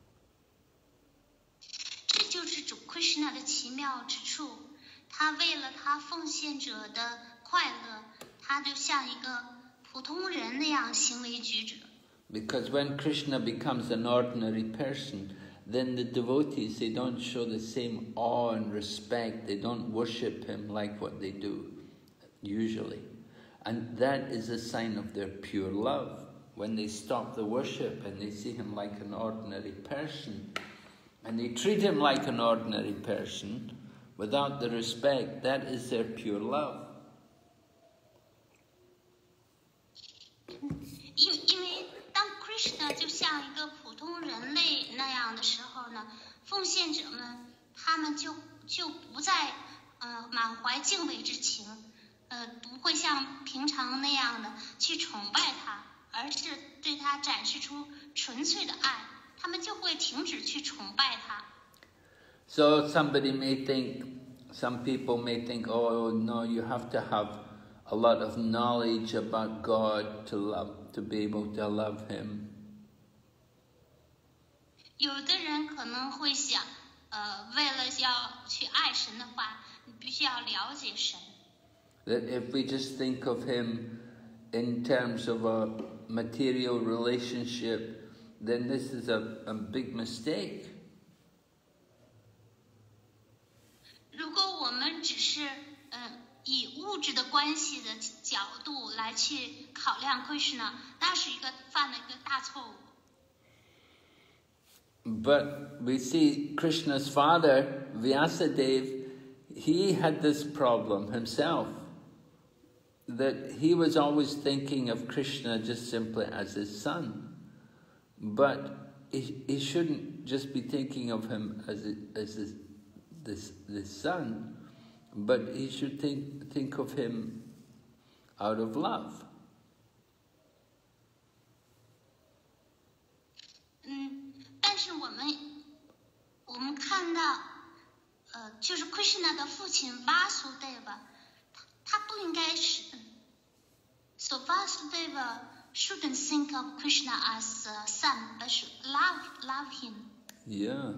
这就是主 Krishna 的奇妙之处，他为了他奉献者的快乐，他就像一个普通人那样行为举止。 Because when Krishna becomes an ordinary person, then the devotees, they don't show the same awe and respect. They don't worship him like what they do, usually. And that is a sign of their pure love. When they stop the worship and they see him like an ordinary person, and they treat him like an ordinary person, without the respect, that is their pure love. 因为当 Krishna 就像一个普通人类那样的时候呢，奉献者们他们就不再满怀敬畏之情，不会像平常那样的去崇拜他，而是对他展示出纯粹的爱，他们就会停止去崇拜他。 So some people may think, oh no, you have to have a lot of knowledge about God to be able to love him. 有的人可能会想，为了要去爱神的话，你必须要了解神。 That if we just think of him in terms of a material relationship, then this is a big mistake. 如果我们只是以物质的关系的角度来去考量 Krishna， 那是犯了一个大错误。 But we see Krishna's father, Vyasadeva, he had this problem himself, that he was always thinking of Krishna just simply as his son. But he shouldn't just be thinking of him as this son, but he should think of him out of love. 但是我们看到，就是 Krishna 的父亲 Vasudeva， 他不应该是 ，so Vasudeva shouldn't think of Krishna as a son, but should love him. Yeah.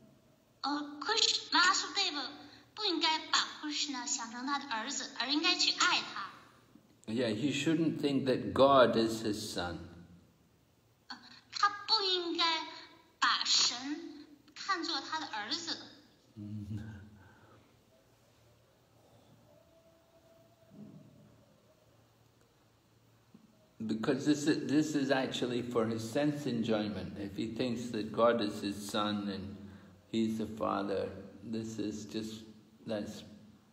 Vasudeva 不应该把 Krishna 想成他的儿子，而应该去爱他。 Yeah, he shouldn't think that God is his son. 他不应该把神看作他的儿子。 Because this is actually for his sense enjoyment. If he thinks that God is his son and he's the father, this is just that's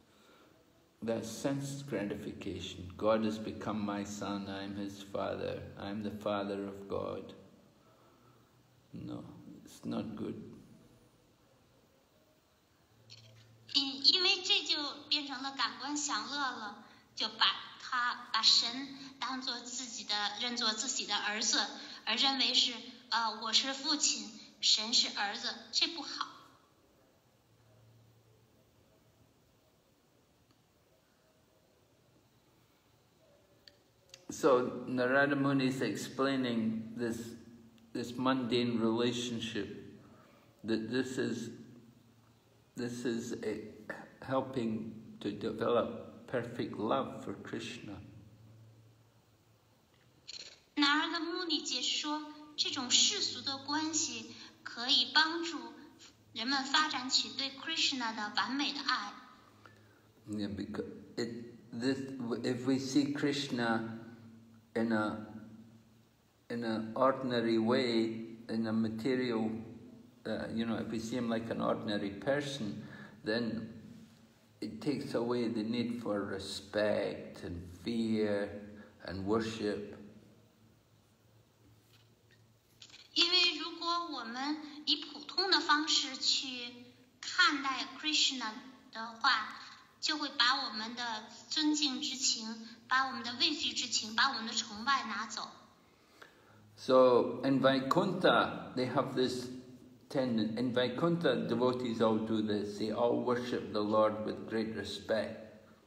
sense gratification. God has become my son, I'm his father, I'm the father of God. No, it's not good. 因为这就变成了感官享乐了，就把神当作认作自己的儿子，而认为是我是父亲，神是儿子，这不好。 So Narada Muni is explaining this mundane relationship, that this is helping to develop perfect love for Krishna. 拿尔的目的解释说，这种世俗的关系可以帮助人们发展起对 Krishna 的完美的爱。 Yeah, because if we see Krishna in an ordinary way, in a material, if we see him like an ordinary person, then it takes away the need for respect and fear and worship. 因为如果我们以普通的方式去看待 Krishna 的话，就会把我们的尊敬之情，把我们的畏惧之情，把我们的崇拜拿走。 So in Vaikuntha, they have this tendency. In Vaikuntha, devotees all do this. They all worship the Lord with great respect.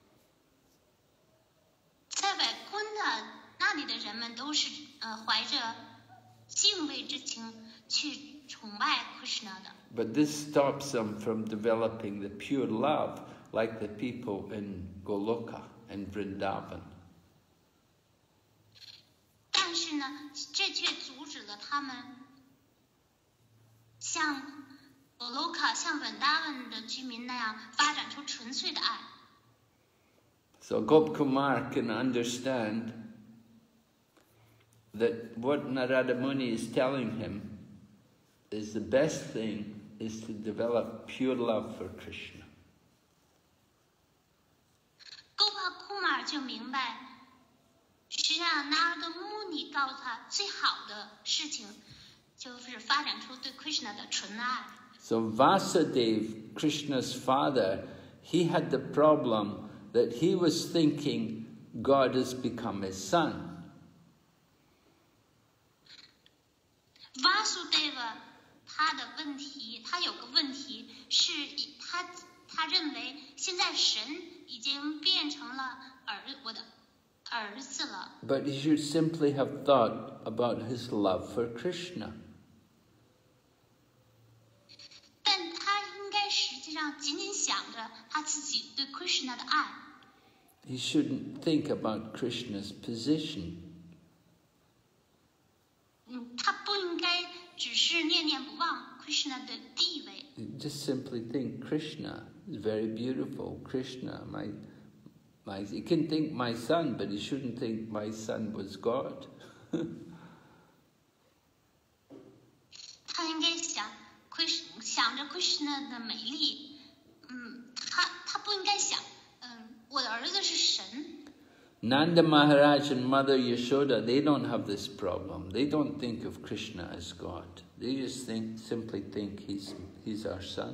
在外昆的那里的人们都是怀着敬畏之情去崇拜 Krishna 的。 But this stops them from developing the pure love like the people in Goloka and Vrindavan. 但是呢，这却阻止了他们像 Goloka、像 Vrindavan 的居民那样发展出纯粹的爱。 So Gopkumar can understand that what Narada Muni is telling him is the best thing is to develop pure love for Krishna. Gopkumar 就明白，实际上 Narada Muni 告诉他最好的事情就是发展出对 Krishna 的纯爱。 So Vasudeva, Krishna's father, he had the problem that he was thinking God has become his son. Vasudeva 他的问题，他有个问题是他认为现在神已经变成了我的儿子了。 But he should simply have thought about his love for Krishna. 但他应该实际上仅仅想着他自己对 Krishna 的爱。 He shouldn't think about Krishna's position. 他不应该只是念念不忘 Krishna 的地位。 Just simply think Krishna is very beautiful. Krishna, he can think my son, but he shouldn't think my son was God. 他应该想着 Krishna 的美丽，他不应该想，我的儿子是神。 Nanda Maharaj and Mother Yashoda, they don't have this problem. They don't think of Krishna as God. They just simply think he's our son.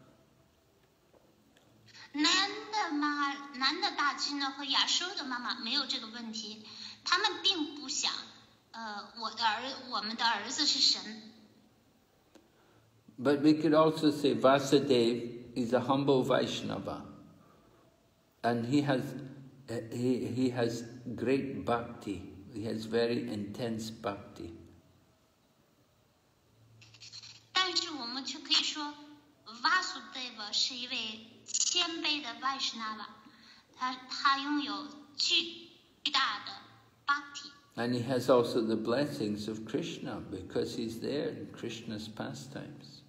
男的大君呢和亚收的妈妈没有这个问题，他们并不想，我们的儿子是神。 But we could also say Vasudeva is a humble Vaishnava, and he has great bhakti. He has very intense bhakti. 但是我们却可以说 ，Vasudeva 是一位谦卑的 Vaishnava， 他拥有巨大的 bhakti。 And he has also the blessings of Krishna because he's there in Krishna's pastimes.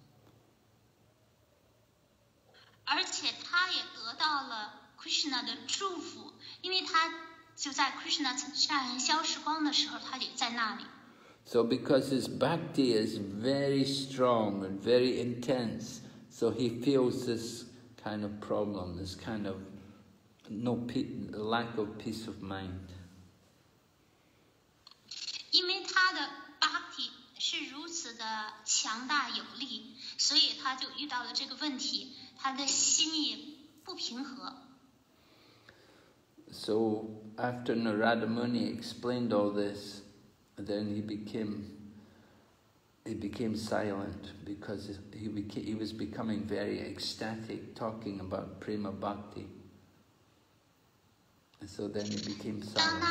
而且他也得到了 Krishna 的祝福，因为他就在 Krishna 善人消时光的时候，他也在那里。 So because his bhakti is very strong and very intense, so he feels this kind of problem, this kind of lack of peace of mind. 因为他的 bhakti 是如此的强大有力，所以他就遇到了这个问题，他的心也不平和。 So after Narada Muni explained all this, then he became silent because he was becoming very ecstatic, talking about prema bhakti. And so then he became silent.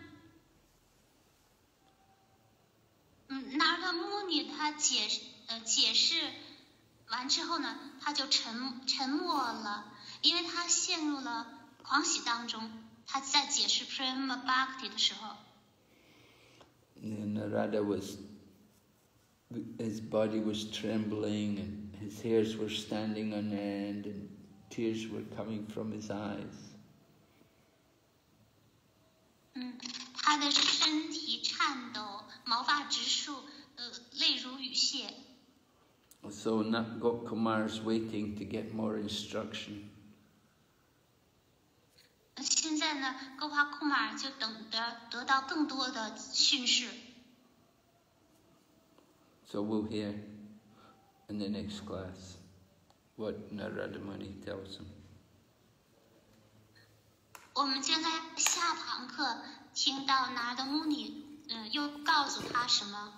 Narada Muni 他解释完之后呢，他就沉默了，因为他陷入了狂喜当中。他在解释 Prema Bhakti 的时候。 Narada his body was trembling and his hairs were standing on end and tears were coming from his eyes. 他的身体颤抖，毛发直竖，泪如雨泻。 So Gopkumar is waiting to get more instruction. Gopa Kumar 就等着得到更多的训示。 So we'll hear in the next class what Narada Muni tells him. 我们将在下堂课听到Narada Muni又告诉他什么。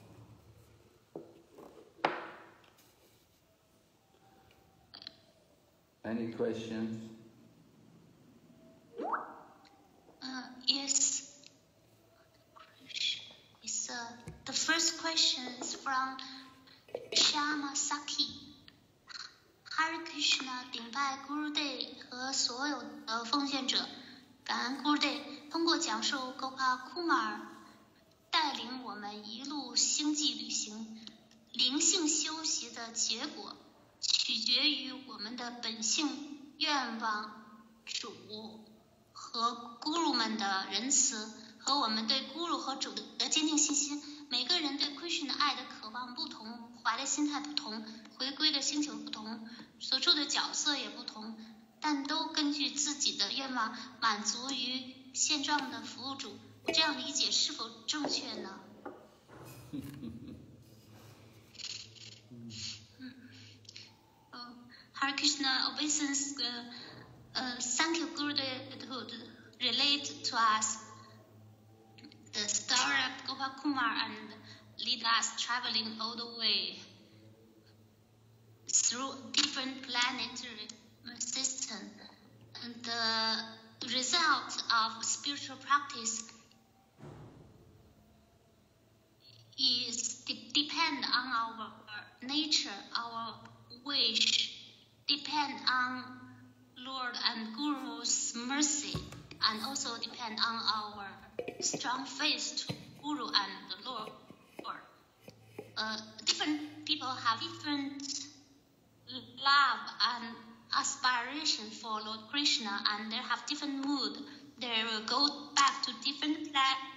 Any questions? Yes. The first question is from Shama Saki. Hare Krishna 顶拜 Gurudev 和所有的奉献者，感恩 Gurudev 通过讲授 Gopa Kumar 带领我们一路星际旅行，灵性修习的结果取决于我们的本性、愿望、主和 Guru 们的仁慈，和我们对 Guru 和主的坚定信心。每个人对 Krishna 的爱的渴望不同，怀的心态不同，回归的星球不同，所处的角色也不同，但都根据自己的愿望满足于现状的服务主。我这样理解是否正确呢？Hare Krishna obeisance. Thank you, Gurudev, to relate to us the story of Gopa Kumar and lead us traveling all the way through different planetary systems. And the result of spiritual practice is depend on our nature, our wish, depend on Lord and Guru's mercy, and also depend on our strong faith to Guru and the Lord. Different people have different love and aspiration for Lord Krishna, and they have different mood. They will go back to different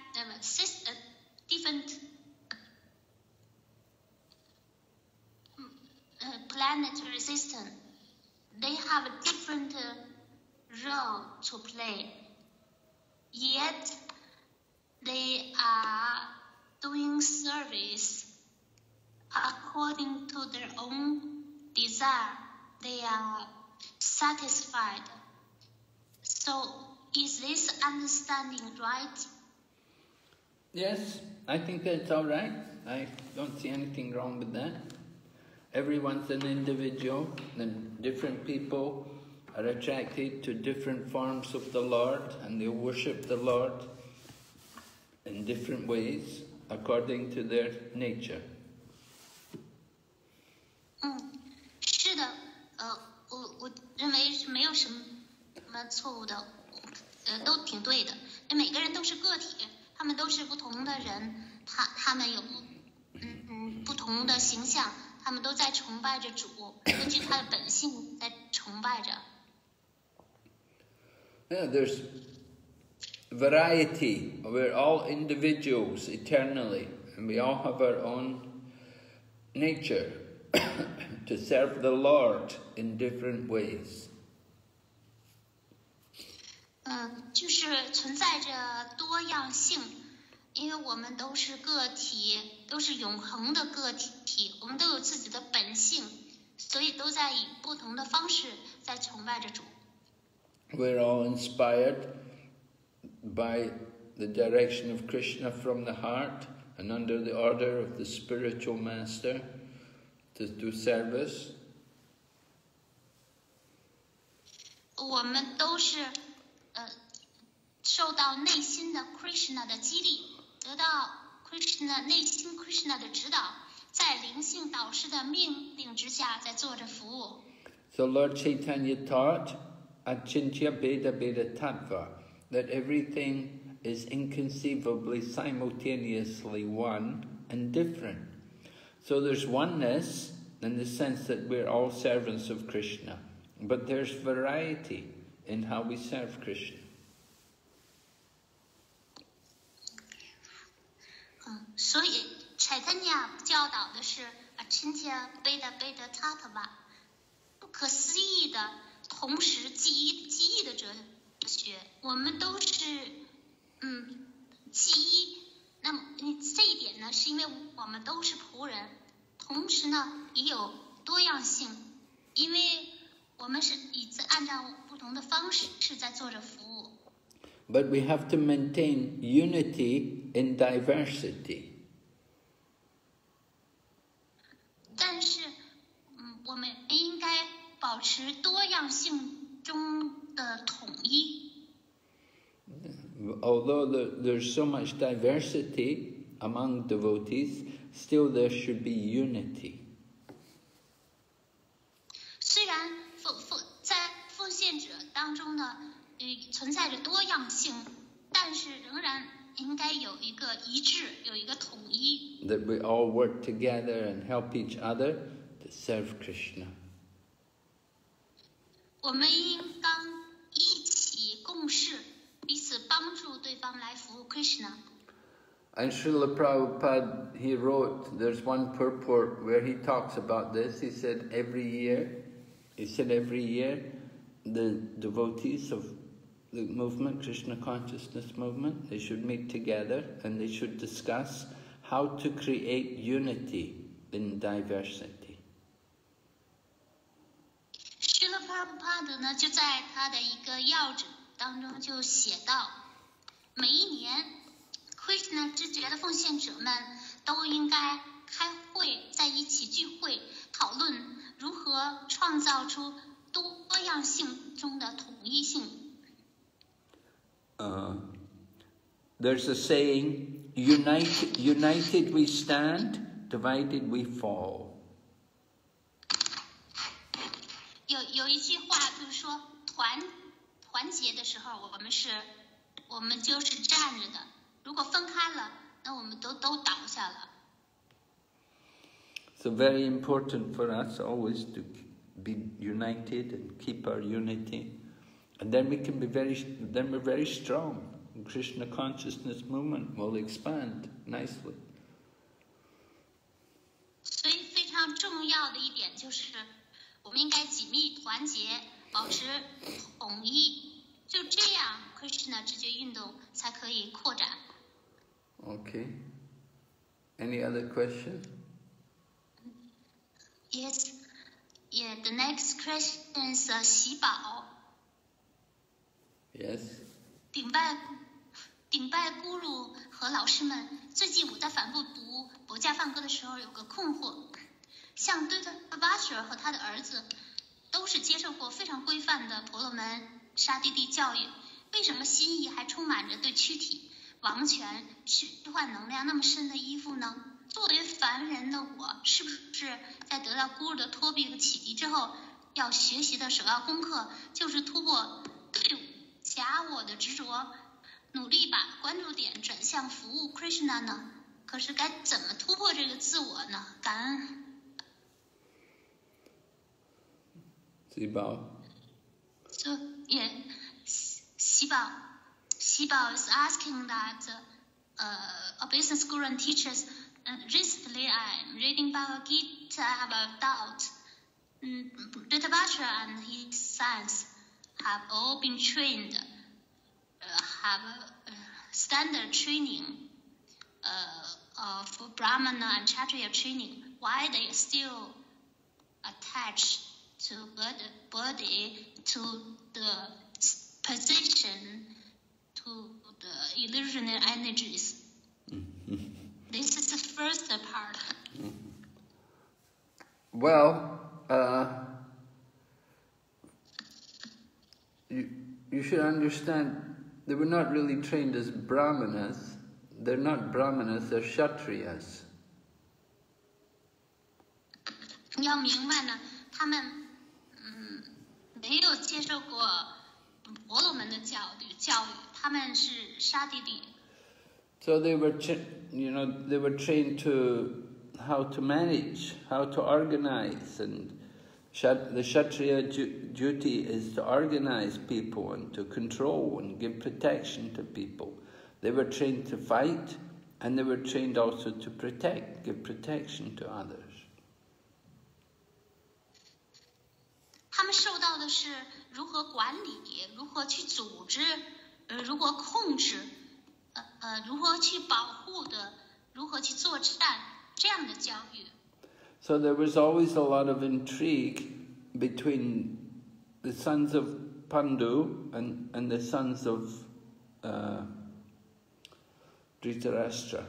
planetary system. They have a different role to play. Yet they are doing service according to their own desire. They are satisfied. So is this understanding right? Yes, I think that's all right. I don't see anything wrong with that. Everyone's an individual, and different people are attracted to different forms of the Lord, and they worship the Lord in different ways according to their nature. 是的，我认为是没有什么错误的，都挺对的。每个人都是个体，他们都是不同的人，他们有不同的形象，他们都在崇拜着主，根据他的本性在崇拜着。 Yeah, there's variety. We're all individuals eternally, and we all have our own nature to serve the Lord in different ways. 就是存在着多样性，因为我们都是个体，都是永恒的个体，我们都有自己的本性，所以都在以不同的方式在崇拜着主。 We're all inspired by the direction of Krishna from the heart and under the order of the spiritual master to do service. 我们都是受到内心的 Krishna 的激励，得到 Krishna 内心 Krishna 的指导，在灵性导师的命令之下，在做着服务。 So Lord Chaitanya taught Achintya Beda Beda Tattva, that everything is inconceivably simultaneously one and different. So there's oneness in the sense that we're all servants of Krishna, but there's variety in how we serve Krishna. 所以 Chaitanya 教导的是 Achintya Beda Beda Tattva， 不可思议的同时记忆的学，我们都是记一。那么这一点呢，是因为我们都是仆人，同时呢也有多样性，因为我们是按照不同的方式在做着服务。 But we have to maintain unity in diversity. 但是，我们应该保持多样性中的统一。 Although there's so much diversity among devotees, still there should be unity. 虽然在奉献者当中呢，存在着多样性，但是仍然应该有一个一致，有一个统一。 That we all work together and help each other to serve Krishna. 我们应当一起共事，彼此帮助对方来服务 Krishna。 And Srila Prabhupada, he wrote, there's one purport where he talks about this. He said every year, the devotees of the movement, Krishna consciousness movement, they should meet together and they should discuss how to create unity in diversity. Srila Prabhupada 呢，就在他的一个要旨当中就写到，每一年 Krishna 知觉的奉献者们都应该开会，在一起聚会，讨论如何创造出多样性中的统一性。 There's a saying, united we stand, divided we fall. 有一句话就是说，团结的时候，我们就是站着的；如果分开了，那我们都倒下了。 So very important for us always to be united and keep our unity, and then we're very strong. And Krishna consciousness movement will expand nicely. 所以非常重要的一点就是，我们应该紧密团结，保持统一，就这样 Krishna 知觉运动才可以扩展。 Okay. Any other question? Yes. Yeah. The next question is 喜宝。 Yes. 顶拜咕噜和老师们，最近我在反复读《博伽梵歌》的时候，有个困惑。像对特巴舍和他的儿子，都是接受过非常规范的婆罗门沙帝地教育，为什么心意还充满着对躯体、王权、虚幻能量那么深的依附呢？作为凡人的我，是不是在得到咕噜的托庇和启迪之后，要学习的首要功课就是突破对假我的执着，努力把关注点转向服务 Krishna 呢？可是该怎么突破这个自我呢？感恩。So yeah, Sibao is asking that obeisance guru and teachers. Recently, I'm reading Bhagavad Gita about doubt. Dhritarashtra and his sons have all been trained, have standard training for Brahmana and Kshatriya training. Why they are still attached to body, to the position, to the illusionary energies? This is the first part. Well, you should understand, they were not really trained as Brahmanas. They're not Brahmanas, they're Kshatriyas. 你要明白呢，他们没有接受过婆罗门的教育，他们是沙帝地。 So they were, they were trained to how to manage, how to organize, and the Kshatriya duty is to organize people and to control and give protection to people. They were trained to fight, and they were trained also to protect, give protection to others. 他们受到的是如何管理，如何去组织，如何控制，如何去保护的，如何去作战，这样的教育。 So there was always a lot of intrigue between the sons of Pandu and the sons of Dhritarashtra.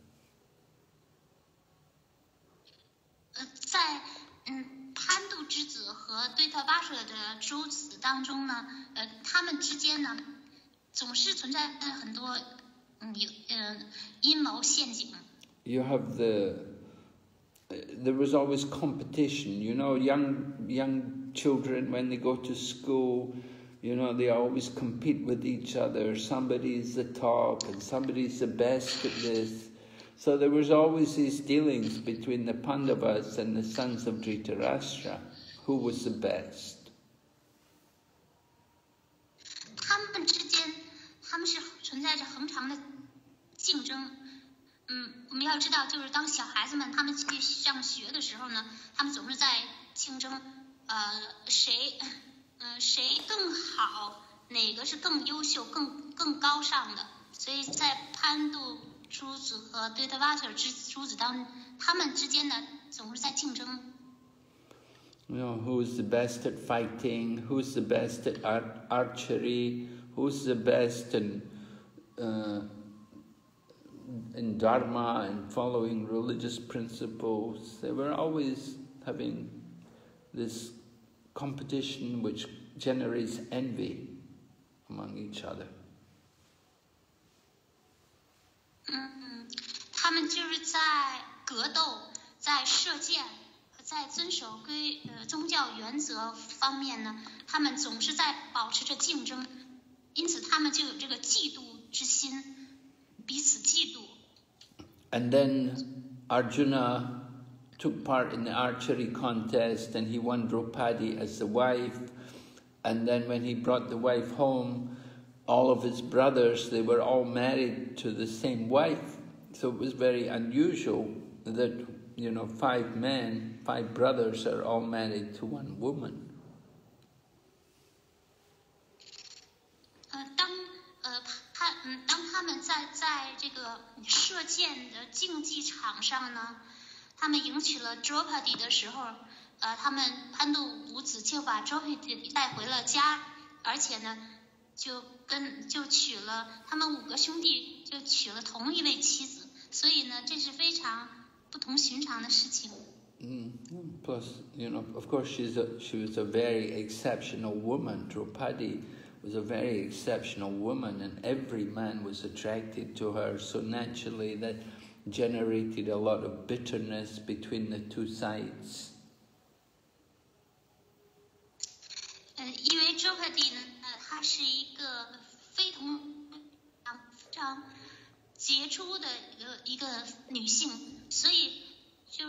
在潘度之子和对特巴舍的诸子当中呢，他们之间呢，总是存在很多阴谋陷阱。 You have there was always competition. You know, young children when they go to school, you know, they always compete with each other. Somebody's the top and somebody's the best at this. So there was always these dealings between the Pandavas and the sons of Dhritarashtra. Who was the best? 他们之间，他们是存在着恒长的竞争。我们要知道，就是当小孩子们他们去上学的时候呢，他们总是在竞争，谁更好，哪个是更优秀、更高尚的。所以在潘度诸子和对特瓦特诸子他们之间呢，总是在竞争。 You know, who's the best at fighting? Who's the best at archery? Who's the best in dharma and following religious principles? They were always having this competition which generates envy among each other. 他们就是在格斗、在射箭、在遵守宗教原则方面呢，他们总是在保持着竞争，因此他们就有这个嫉妒之心，彼此嫉妒。 And then Arjuna took part in the archery contest and he won Draupadi as the wife. And then when he brought the wife home, all of his brothers, they were all married to the same wife. So it was very unusual that, you know, 5 men, 5 brothers are all married to one woman. 当他们在这个射箭的竞技场上呢，他们迎娶了 Draupadi 的时候，他们潘度五子就把 Draupadi 带回了家，而且呢，就娶了他们5个兄弟，就娶了同一位妻子，所以呢，这是非常不同寻常的事情。 Plus, you know, of course, she was a very exceptional woman. Draupadi was a very exceptional woman, and every man was attracted to her. So naturally, that generated a lot of bitterness between the two sides. 因为 Draupadi 呢，她是一个非常杰出的一个女性，所以就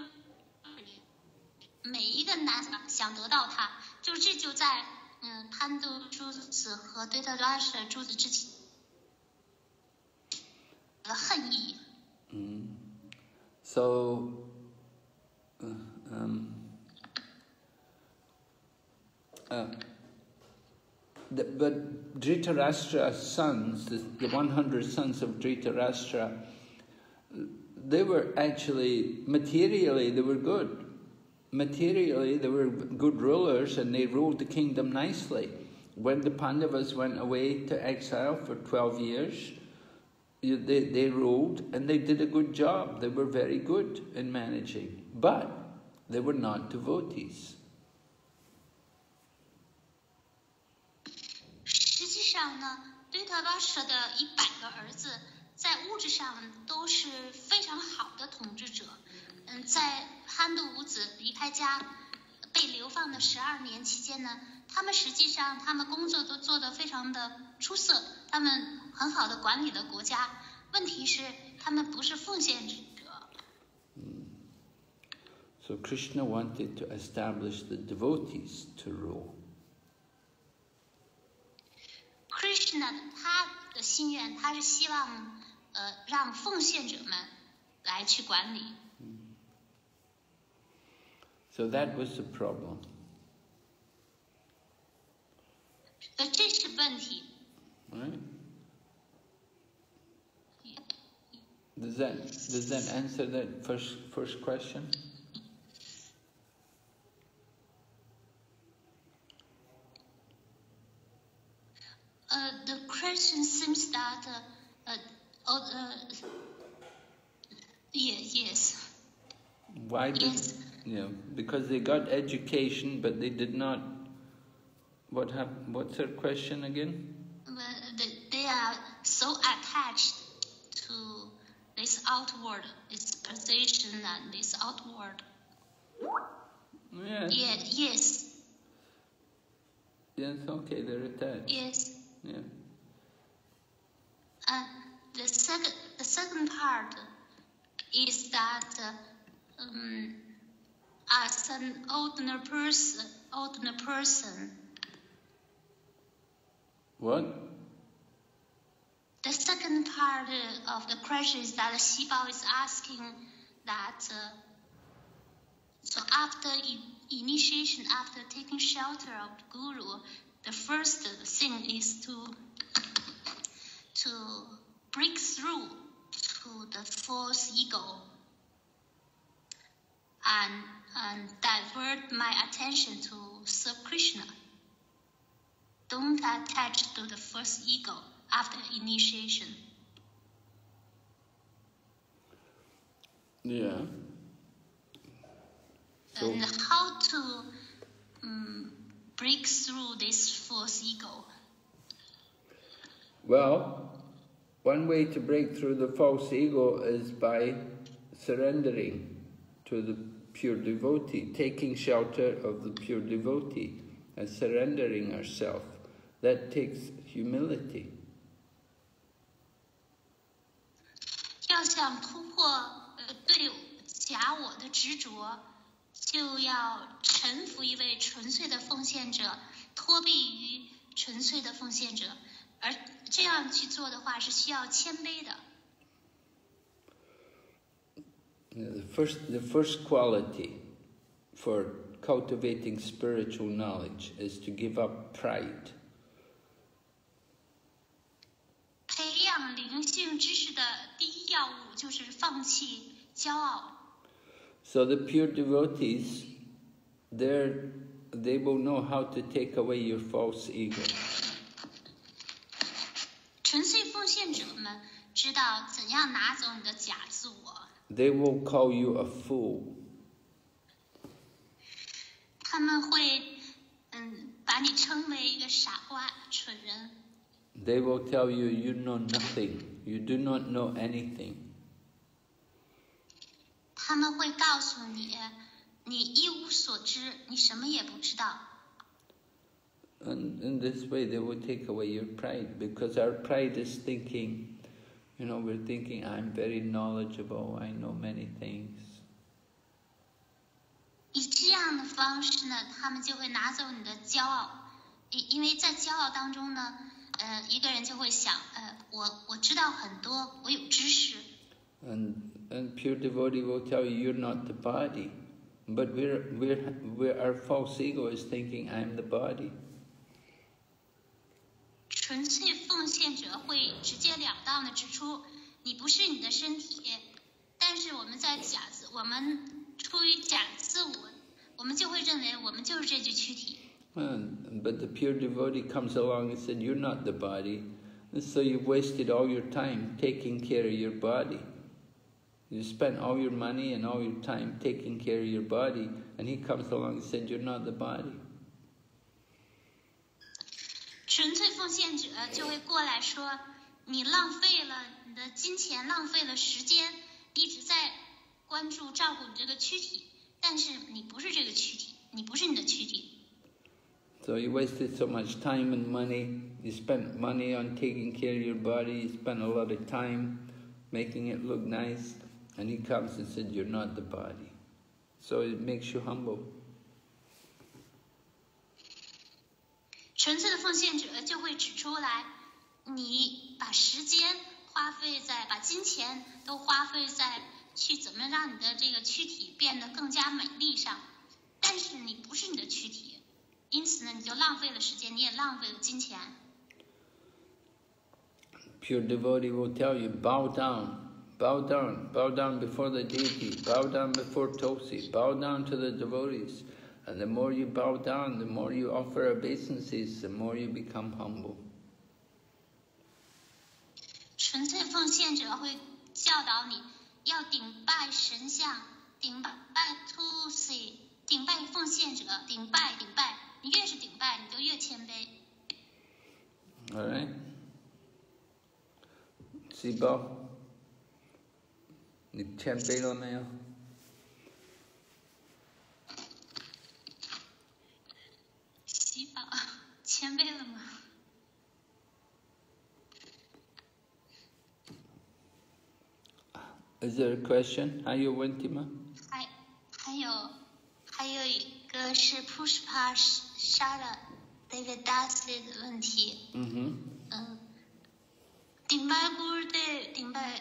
每一个男想得到她，这就在潘度诸子和对特拉什诸子之间的恨意。 So, but Dhritarashtra's sons, the 100 sons of Dhritarashtra, they were actually, materially, they were good. Materially, they were good rulers and they ruled the kingdom nicely. When the Pandavas went away to exile for 12 years, they ruled and they did a good job. They were very good in managing, but they were not devotees. 实际上呢，对特巴舍的100个儿子，在物质上都是非常好的统治者。在潘度五子离开家被流放的12年期间呢，他们实际上工作都做得非常的出色，他们很好的管理了国家。问题是他们不是奉献者。 So Krishna wanted to establish the devotees to rule. Krishna 他的心愿，他是希望让奉献者们来去管理。 So that was the problem. 问题。 Right? Does that answer that first question? The question seems that yes. Why did because they got education but they did not. What happened? What's her question again? They are so attached to this outward, this position and this outward. Yes. Yes. Yes. Okay, they're attached. Yes. Yeah. The second part is that as an ordinary person. What? The second part of the question is that Xibao is asking that so after initiation, after taking shelter of the Guru, the first thing is to break through to the false ego and divert my attention to serve Krishna. Don't attach to the first ego after initiation. Yeah. So, and how to break through this false ego? Well, one way to break through the false ego is by surrendering to the pure devotee, taking shelter of the pure devotee and surrendering ourselves. That takes humility. 要想突破对假我的执着，就要臣服一位纯粹的奉献者，脱避于纯粹的奉献者。而这样去做的话，是需要谦卑的。 The first quality for cultivating spiritual knowledge is to give up pride. 培养灵性知识的第一要务就是放弃骄傲。 So the pure devotees, they will know how to take away your false ego. 纯粹奉献者们知道怎样拿走你的假自我。 They will call you a fool. 他们会把你称为一个傻瓜、蠢人。 They will tell you you know nothing, you do not know anything. 他们会告诉你，你一无所知，你什么也不知道。 And in this way they will take away your pride, because our pride is thinking, we're thinking, I'm very knowledgeable, I know many things. 以这样的方式呢，他们就会拿走你的骄傲，因为在骄傲当中呢，一个人就会想，我知道很多，我有知识。 And pure devotee will tell you you're not the body, but our false ego is thinking I'm the body. 纯粹奉献者会直截了当的指出，你不是你的身体，但是我们出于假自我，我们就会认为我们就是这具躯体。 But the pure devotee comes along and said, you're not the body, and so you've wasted all your time taking care of your body. You spent all your money and all your time taking care of your body, and he comes along and said, you're not the body. 纯粹奉献者就会过来说，你浪费了你的金钱，浪费了时间，一直在关注照顾你这个躯体，但是你不是这个躯体，你不是你的躯体。 So you wasted so much time and money, you spent money on taking care of your body, you spent a lot of time making it look nice, and he comes and said, you're not the body. So it makes you humble. 纯粹的奉献者就会指出来，你把时间花费在，把金钱都花费在去怎么让你的这个躯体变得更加美丽上，但是你不是你的躯体，因此呢，你就浪费了时间，你也浪费了金钱。 Pure devotee will tell you, bow down, bow down, bow down before the deity, bow down before Tulsi, bow down to the devotees. And the more you bow down, the more you offer obeisances, the more you become humble. 纯粹奉献者会教导你要顶拜神像，顶拜Tulsi，顶拜奉献者，顶拜，你越是顶拜，你就越谦卑。 All right. Sibo, 你谦卑了没有？ 喜宝，谦卑了吗？ Is there a question? 还有问题吗？ 还有一个是 Pushpa Shara David Dasley 的问题。顶拜 Gurudev，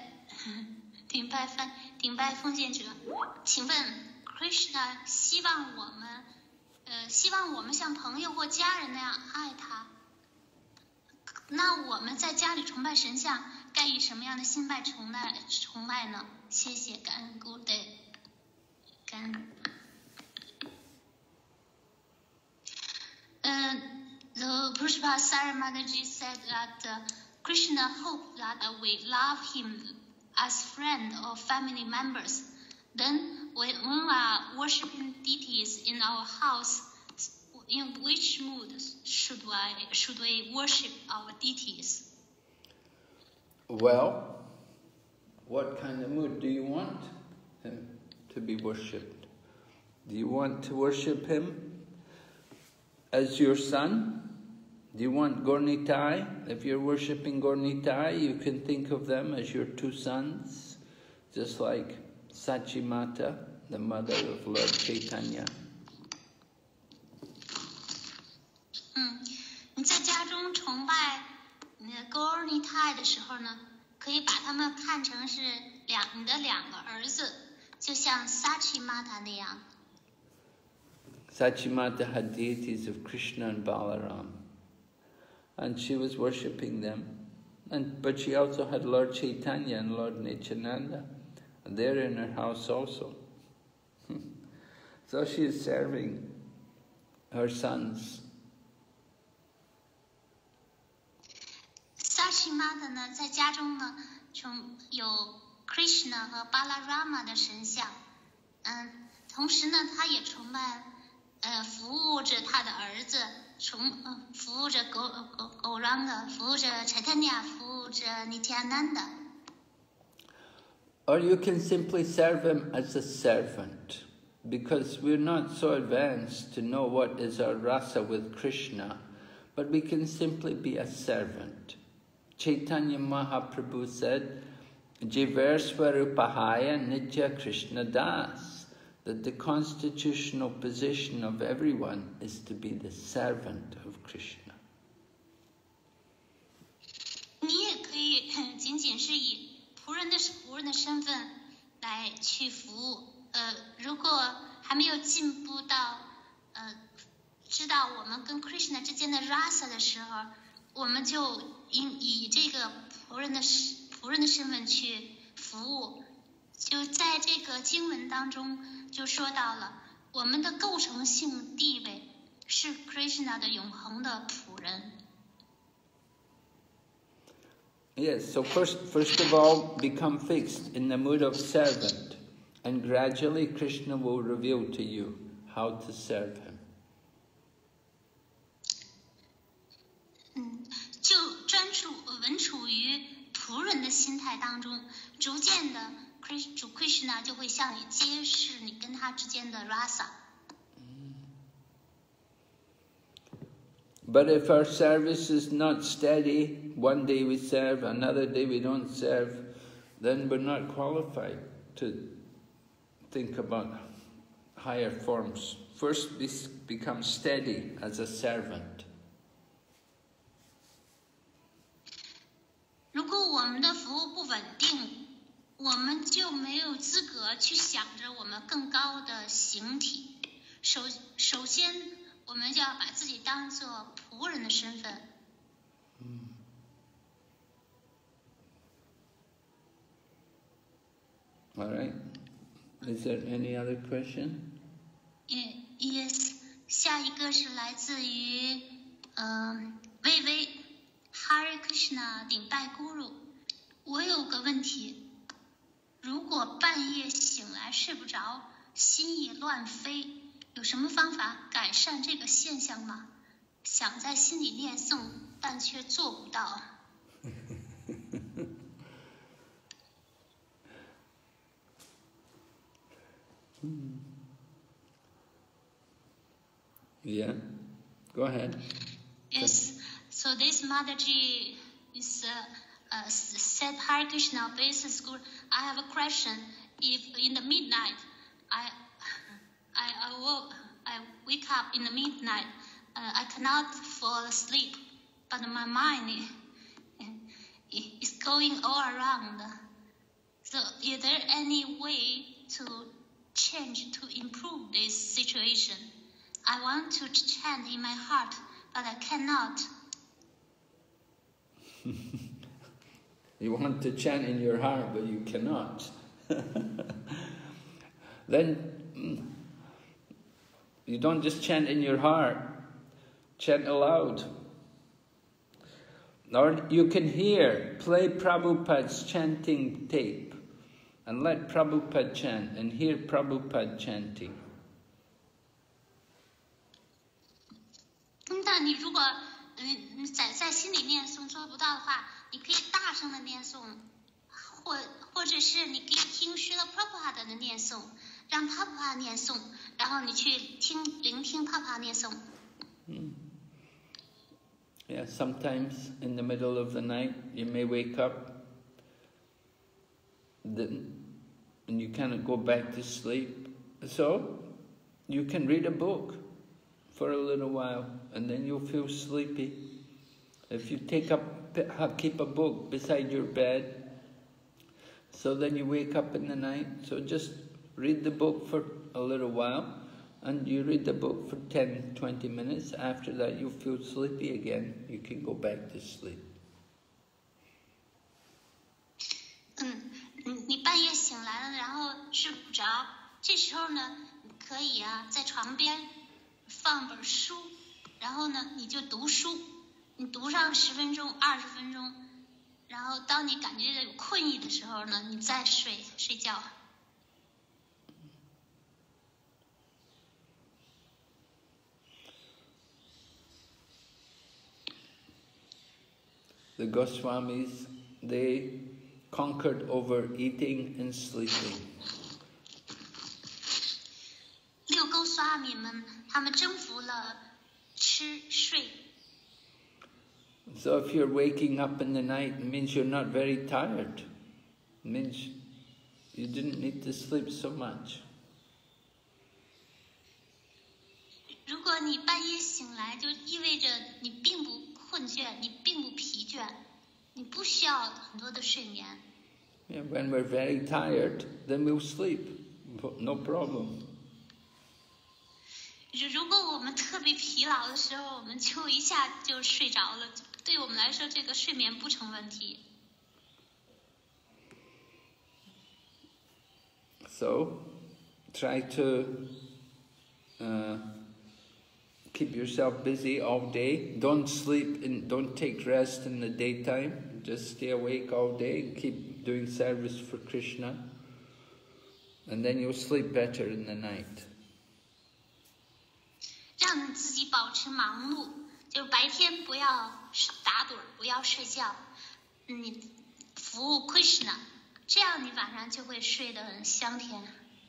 顶拜奉献者，请问 Krishna 希望我们像朋友或家人那样爱他。那我们在家里崇拜神像，该以什么样的心态崇拜呢？谢谢，感恩 Gurudev， 感恩。The Pushpa Saramadaji said that Krishna hoped that we love him as friend or family members. Then, when we are worshiping deities in our house, in which mood should we worship our deities? Well, what kind of mood do you want him to be worshipped? Do you want to worship him as your son? Do you want Gaura-Nitai? If you're worshipping Gaura-Nitai, you can think of them as your two sons, just like Sachimata, the mother of Lord Chaitanya. 你在家中崇拜你的 Gaura-Nitai 的时候呢，可以把他们看成是你的两个儿子，就像 Sachimata 那样。 Sachimata had deities of Krishna and Balaram, and she was worshipping them. But she also had Lord Chaitanya and Lord Nityananda, and they're in her house also. So she is serving her sons. Sachimata 呢，在家中呢，有 Krishna 和 Balarama 的神像，同时呢，他也崇拜，服务着他的儿子，服务着Gauranga， 服务着 Chaitanya， 服务着 Nityananda。 Or you can simply serve him as a servant, because we're not so advanced to know what is our rasa with Krishna, but we can simply be a servant. Chaitanya Mahaprabhu said, Jivarsvarupahaya Nitya Krishna Das, that the constitutional position of everyone is to be the servant of Krishna. 你也可以仅仅是以仆人的身份来去服务。如果还没有进步到知道我们跟 Krishna 之间的 rasa 的时候，我们就以这个仆人的身份去服务。就在这个经文当中就说到了，我们的构成性地位是 Krishna 的永恒的仆人。 Yes, so first of all, become fixed in the mood of servant, and gradually Krishna will reveal to you how to serve him. 就稳处于仆人的心态当中，逐渐的主 Krishna 就会向你揭示你跟他之间的 rasa。 But if our service is not steady, one day we serve, another day we don't serve, then we're not qualified to think about higher forms. First, become steady as a servant. 如果我们的服务不稳定，我们就没有资格去想着我们更高的形体。首先，我们就要把自己当做仆人的身份。 All right. Is there any other question? Yes， 下一个是来自于微微 Hare Krishna 顶拜 Guru。我有个问题，如果半夜醒来睡不着，心意乱飞，有什么方法改善这个现象吗？想在心里念诵，但却做不到。 Yeah, go ahead. Yes, so this Mataji is said Hare Krishna basis Guru. I have a question. If in the midnight I wake up in the midnight, I cannot fall asleep, but my mind is going all around. So is there any way to change to improve this situation? I want to chant in my heart, but I cannot. You want to chant in your heart, but you cannot. Then you don't just chant in your heart, chant aloud. Or you can play Prabhupada's chanting tape and let Prabhupada chant and hear Prabhupada chanting. 但你如果在心里念诵做不到的话，你可以大声的念诵，或者是你可以听Srila Prabhupada的念诵，让Prabhupada念诵，然后你去聆听Prabhupada念诵。 Yeah, sometimes in the middle of the night you may wake up and you cannot go back to sleep. So you can read a book for a little while and then you'll feel sleepy. If you keep a book beside your bed, so then you wake up in the night. So just read the book for a little while and you read the book for 10-20 minutes. After that you feel sleepy again. You can go back to sleep. 你半夜醒来了，然后睡不着，这时候呢，你可以在床边放本书，然后呢你就读书，你读上10分钟、20分钟，然后当你感觉有困意的时候呢，你再睡觉。 The Goswamis, they conquered over eating and sleeping. 六勾刷米们，他们征服了吃睡。 So if you're waking up in the night, it means you're not very tired. It means you didn't need to sleep so much. 如果你半夜醒来，就意味着你并不困倦，你并不疲倦，你不需要很多的睡眠。 Yeah, when we're very tired, then we'll sleep. No problem. 如果我们特别疲劳的时候，我们就一下就睡着了，对我们来说，这个睡眠不成问题。 So, try to keep yourself busy all day. Don't sleep and don't take rest in the daytime. Just stay awake all day and keep doing service for Krishna. And then you'll sleep better in the night. 让你自己保持忙碌，就白天不要打盹，不要睡觉，你服务 Krishna， 这样你晚上就会睡得很香甜。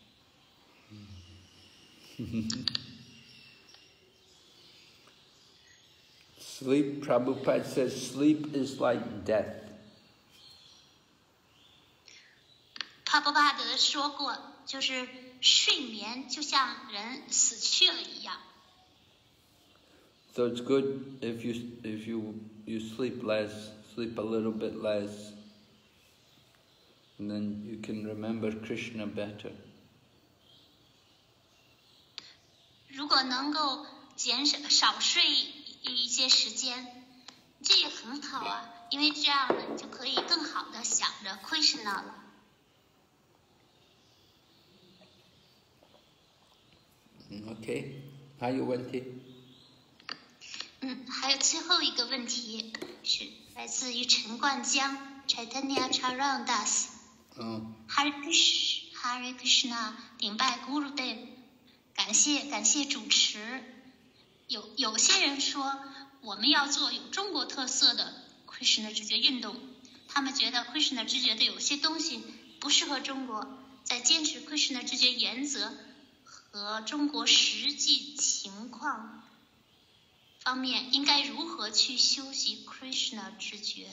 Sleep, Prabhupada says, sleep is like death. 帕布帕德说过，就是睡眠就像人死去了一样。 So it's good if you sleep less, sleep a little bit less, and then you can remember Krishna better. 如果能够少睡一些时间，这也很好啊，因为这样呢，你就可以更好的想着 Krishna 了。 OK， 还有问题？ 还有最后一个问题是来自于陈冠江 Chaitanya Charandas。Hare Krishna， 顶拜 Gurudev， 感谢主持。有些人说我们要做有中国特色的 Krishna 知觉运动，他们觉得 Krishna 知觉的有些东西不适合中国，在坚持 Krishna 知觉原则和中国实际情况方面，应该如何去修习 Krishna 知觉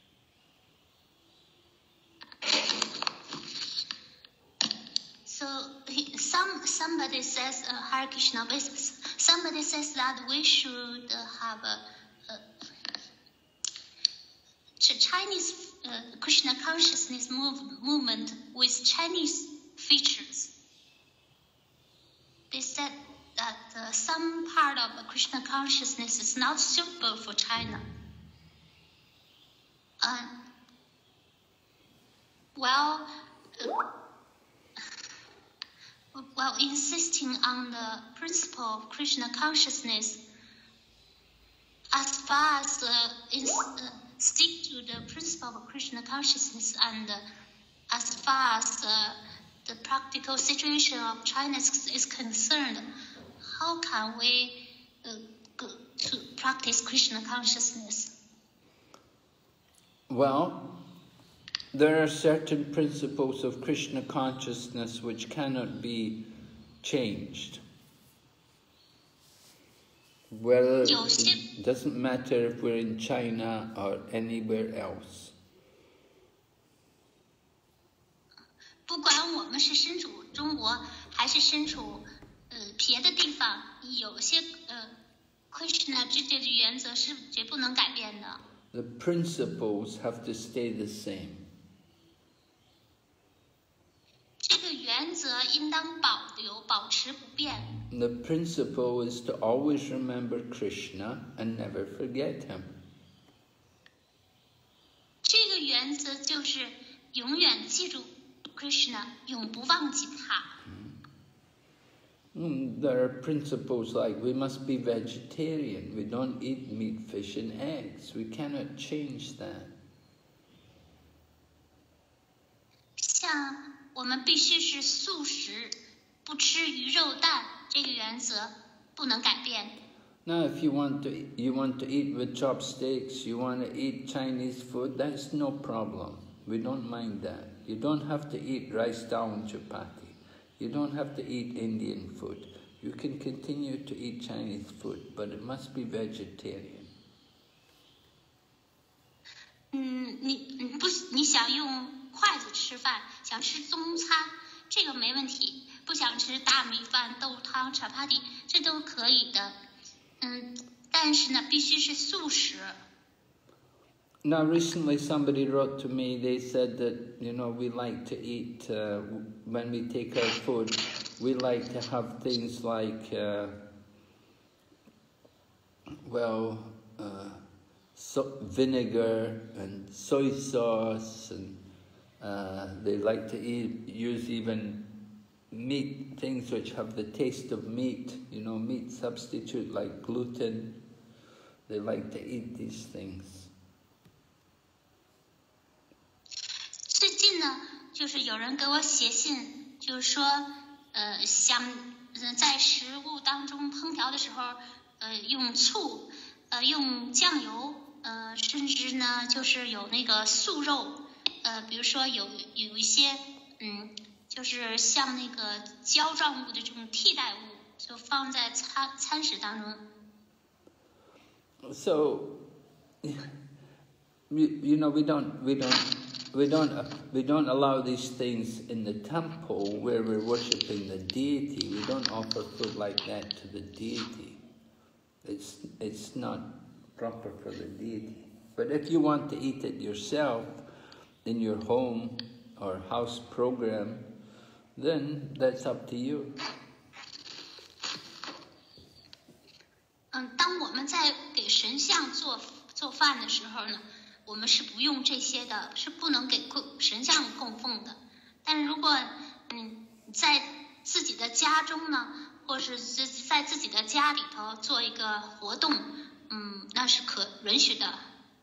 ？So somebody says Hare Krishna. Somebody says that we should have a Chinese Krishna consciousness movement with Chinese features. They said that some part of Krishna consciousness is not suitable for China. While insisting on the principle of Krishna consciousness, as far as stick to the principle of Krishna consciousness, and as far as the practical situation of China is concerned, how can we to practice Krishna consciousness? Well, there are certain principles of Krishna consciousness which cannot be changed. Whether it doesn't matter if we're in China or anywhere else. 不管我们是身处中国还是身处别的地方，有些Krishna 知觉的原则是绝不能改变的。 The principles have to stay the same. 这个原则应当保持不变。 The principle is to always remember Krishna and never forget him. 这个原则就是永远记住 Krishna， 永不忘记他。 There are principles like we must be vegetarian. We don't eat meat, fish, and eggs. We cannot change that. 像我们必须是素食，不吃鱼肉蛋，这个原则不能改变。 Now, if you want to eat with chopsticks, you want to eat Chinese food, that's no problem. We don't mind that. You don't have to eat rice dal chapati. You don't have to eat Indian food. You can continue to eat Chinese food, but it must be vegetarian. 你想用筷子吃饭，想吃中餐，这个没问题。不想吃大米饭、豆汤、chapati，这都可以的。但是呢，必须是素食。 Now, recently somebody wrote to me, they said that, we like to eat, when we take our food, we like to have things like, vinegar and soy sauce, and they like to use even meat, things which have the taste of meat, meat substitute like gluten. They like to eat these things. 最近呢，就是有人给我写信，就是说，想在食物当中烹调的时候，用醋，用酱油，甚至呢，就是有那个素肉，比如说有一些，就是像那个胶状物的这种替代物，就放在餐食当中。 So, we don't allow these things in the temple where we're worshipping the deity. We don't offer food like that to the deity. It's not proper for the deity. But if you want to eat it yourself in your home or house program, then that's up to you. 当我们在给神像做饭的时候呢，我们是不用这些的，是不能给神像供奉的。但是如果在自己的家中呢， 或是在自己的家里头做一个活动，那是可允许的。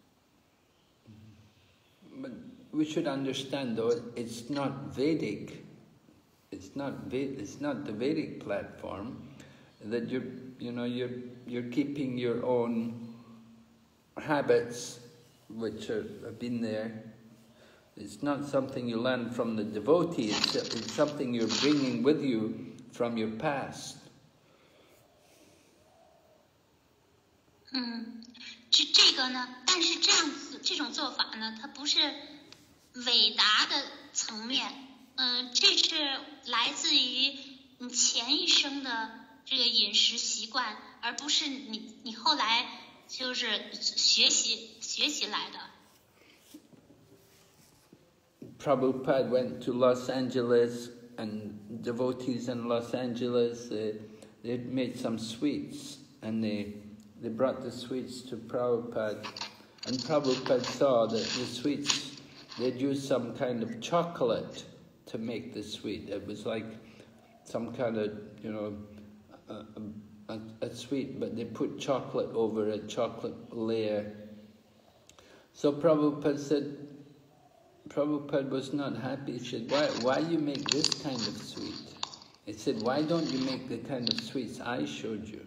But we should understand, though, it's not Vedic. It's not the Vedic platform. That you're keeping your own habits, which have been there. It's not something you learn from the devotee. It's something you're bringing with you from your past. 这个呢，但是这种做法呢，它不是伟达的层面，这是来自于你前一生的这个饮食习惯，而不是你后来就是学习来的。 Prabhupada went to Los Angeles, and devotees in Los Angeles, they made some sweets, and they brought the sweets to Prabhupada, and Prabhupada saw that the sweets, they'd used some kind of chocolate to make the sweet. It was like some kind of, a sweet, but they put chocolate over a chocolate layer. So Prabhupada was not happy. He said, why you make this kind of sweet? He said, why don't you make the kind of sweets I showed you?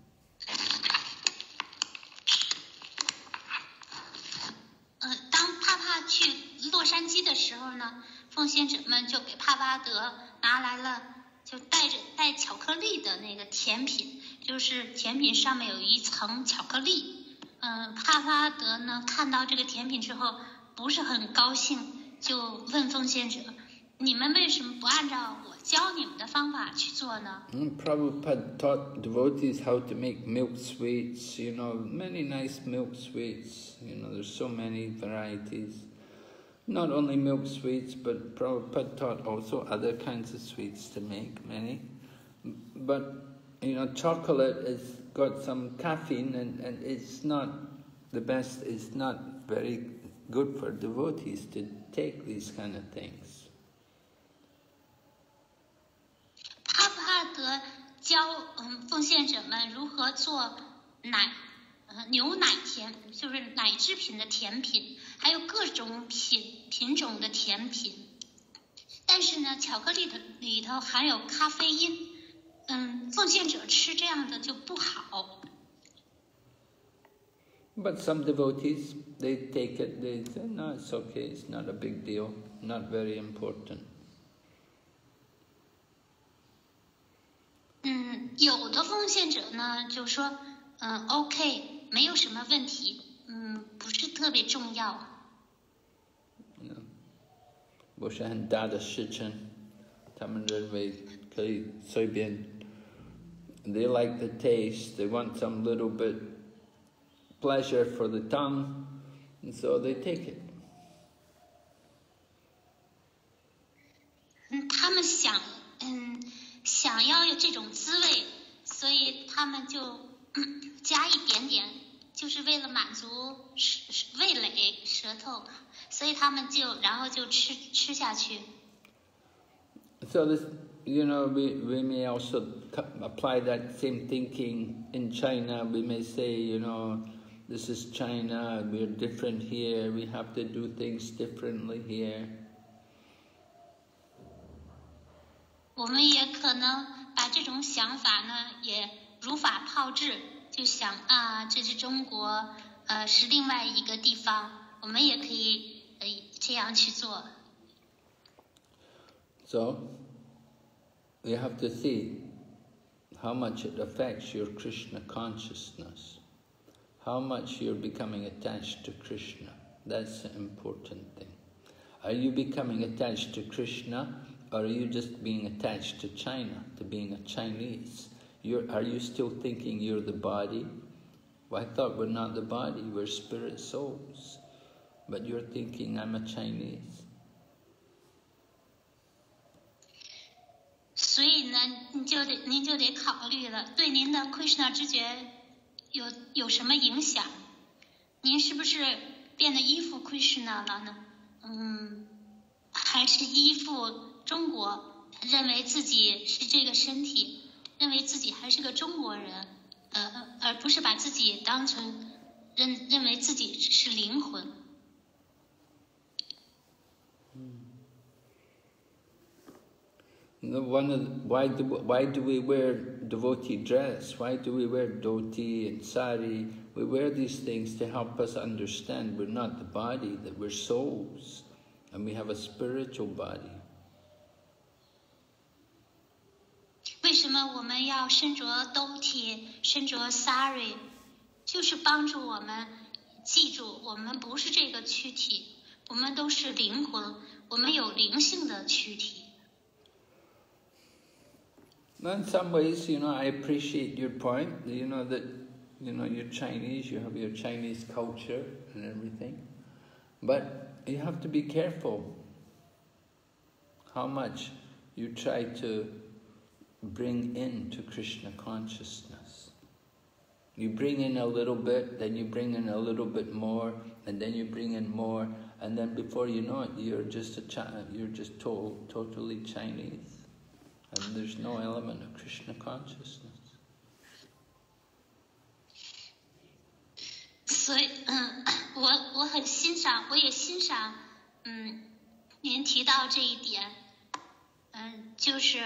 当帕帕去洛杉矶的时候呢，奉献者们就给帕巴德拿来了，就带巧克力的那个甜品，就是甜品上面有一层巧克力。帕巴德呢看到这个甜品之后不是很高兴，就问奉献者：“你们为什么不按照我教你们的方法去做呢？” Prabhupada taught devotees how to make milk sweets, many nice milk sweets. There's so many varieties. Not only milk sweets, but Prabhupada taught also other kinds of sweets to make, many. But, chocolate has got some caffeine, and it's not the best, it's not very good for devotees to take these kind of things. 帕帕德教奉献者们如何做牛奶甜，就是奶制品的甜品，还有各种品种的甜品。但是呢，巧克力里头含有咖啡因，奉献者吃这样的就不好。 But some devotees, they take it, they say, no, it's okay, it's not a big deal, not very important. 有的奉献者呢就说，OK， 没有什么问题，不是特别重要。 不是很大的事情，他们认为可以随便。They like the taste, they want some little bit pleasure for the tongue, and so they take it. 他们想要有这种滋味，所以他们就加一点点，就是为了满足味蕾、舌头，所以他们然后就吃下去。 So this, we may also apply that same thinking in China. We may say, this is China, we're different here, we have to do things differently here. 我们也可能把这种想法呢，也如法炮制，就想这是中国，是另外一个地方，我们也可以这样去做。 So, you have to see how much it affects your Krishna consciousness, how much you're becoming attached to Krishna. That's the important thing. Are you becoming attached to Krishna, or are you just being attached to China, to being a Chinese? Are you still thinking you're the body? Well, I thought we're not the body, we're spirit souls. But you're thinking I'm a Chinese. 所以呢，您就得考虑了，对您的 Krishna 知觉有什么影响？您是不是变得依附 Krishna 了呢？还是依附中国，认为自己是这个身体？ 认为自己还是个中国人，而不是把自己当成认为自己是灵魂。 Why do we wear devotee dress? Why do we wear dhoti and sari? We wear these things to help us understand we're not the body, that we're souls, and we have a spiritual body. 为什么我们要身着兜体、身着 sari？ 就是帮助我们记住，我们不是这个躯体，我们都是灵魂，我们有灵性的躯体。 In some ways, I appreciate your point. That you're Chinese, you have your Chinese culture and everything, but you have to be careful how much you try to bring into Krishna consciousness. You bring in a little bit, then you bring in a little bit more, and then you bring in more, and then before you know it, you're just totally Chinese. And there's no element of Krishna consciousness. 所以，我很欣赏，我也欣赏，您提到这一点，就是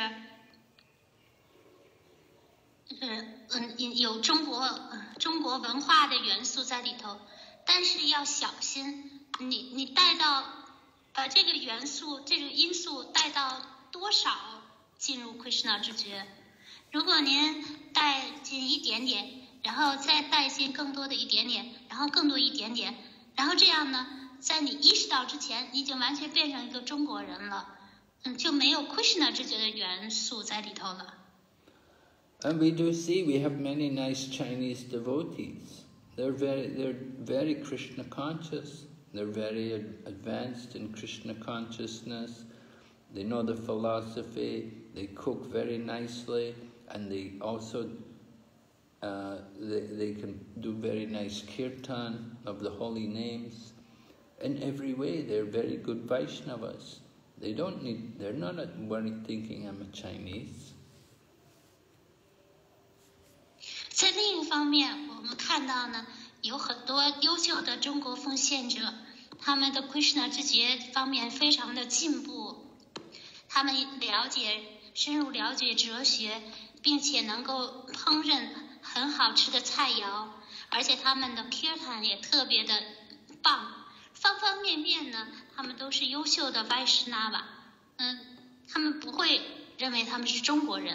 有中国文化的元素在里头，但是要小心，你带到把这个元素、这个因素带到多少进入 Krishna 知觉。如果您带进一点点，然后再带进更多的一点点，然后更多一点点，然后这样呢，在你意识到之前，你已经完全变成一个中国人了，就没有 Krishna 知觉的元素在里头了。 And we do see we have many nice Chinese devotees. They're very Krishna conscious. They're very advanced in Krishna consciousness. They know the philosophy. They cook very nicely, and they also they can do very nice kirtan of the holy names. In every way, they're very good Vaishnavas. They're not worried thinking I'm a Chinese. 在另一方面，我们看到呢，有很多优秀的中国奉献者，他们的 Krishna 知觉方面非常的进步，他们深入了解哲学，并且能够烹饪很好吃的菜肴，而且他们的 kirtan 也特别的棒，方方面面呢，他们都是优秀的 Vaishnava， 他们不会认为他们是中国人。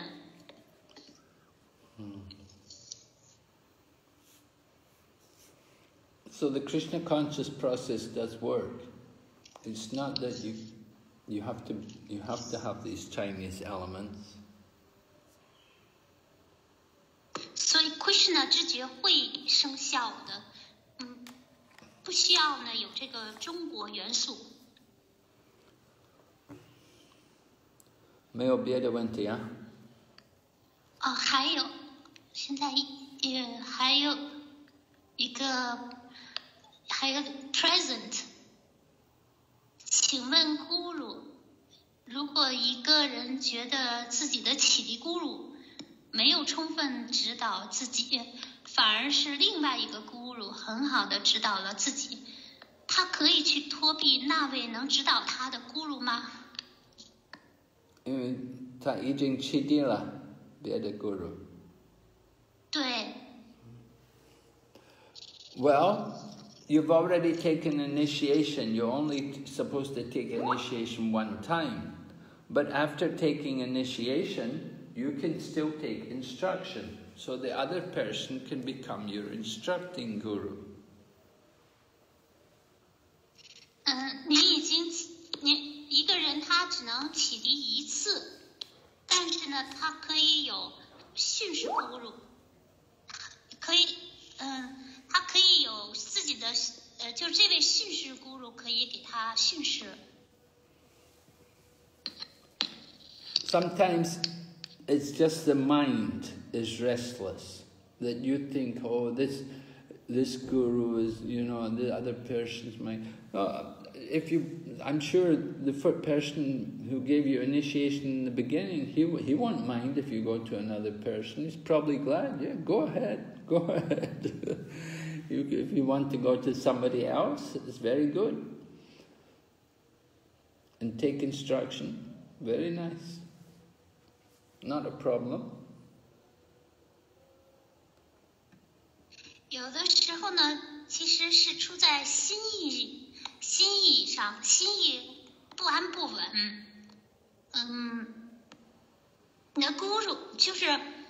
So the Krishna conscious process does work. It's not that you have to have these Chinese elements. 所以 Krishna 知觉会生效的，不需要呢有这个中国元素。 没有别的问题啊？ 还有，现在还有一个 present， 请问咕噜，如果一个人觉得自己的启迪咕噜没有充分指导自己，反而是另外一个咕噜很好的指导了自己，他可以去托庇那位能指导他的咕噜吗？ 因为他已经启迪了别的咕噜。 对。 Well, you've already taken initiation. You're only supposed to take initiation one time. But after taking initiation, you can still take instruction. So the other person can become your instructing guru. 你一个人他只能启迪一次，但是呢，他可以有训示咕噜，他可以有自己的，就这位训示咕噜可以给他训示。 Sometimes it's just the mind is restless, that you think, oh, this guru is, the other person's mind. I'm sure the first person who gave you initiation in the beginning, he won't mind if you go to another person. He's probably glad. Yeah, go ahead. If you want to go to somebody else, it's very good. And take instruction, very nice. Not a problem. 有的时候呢，其实是出在心意上，心意不安不稳。你的 guru 就是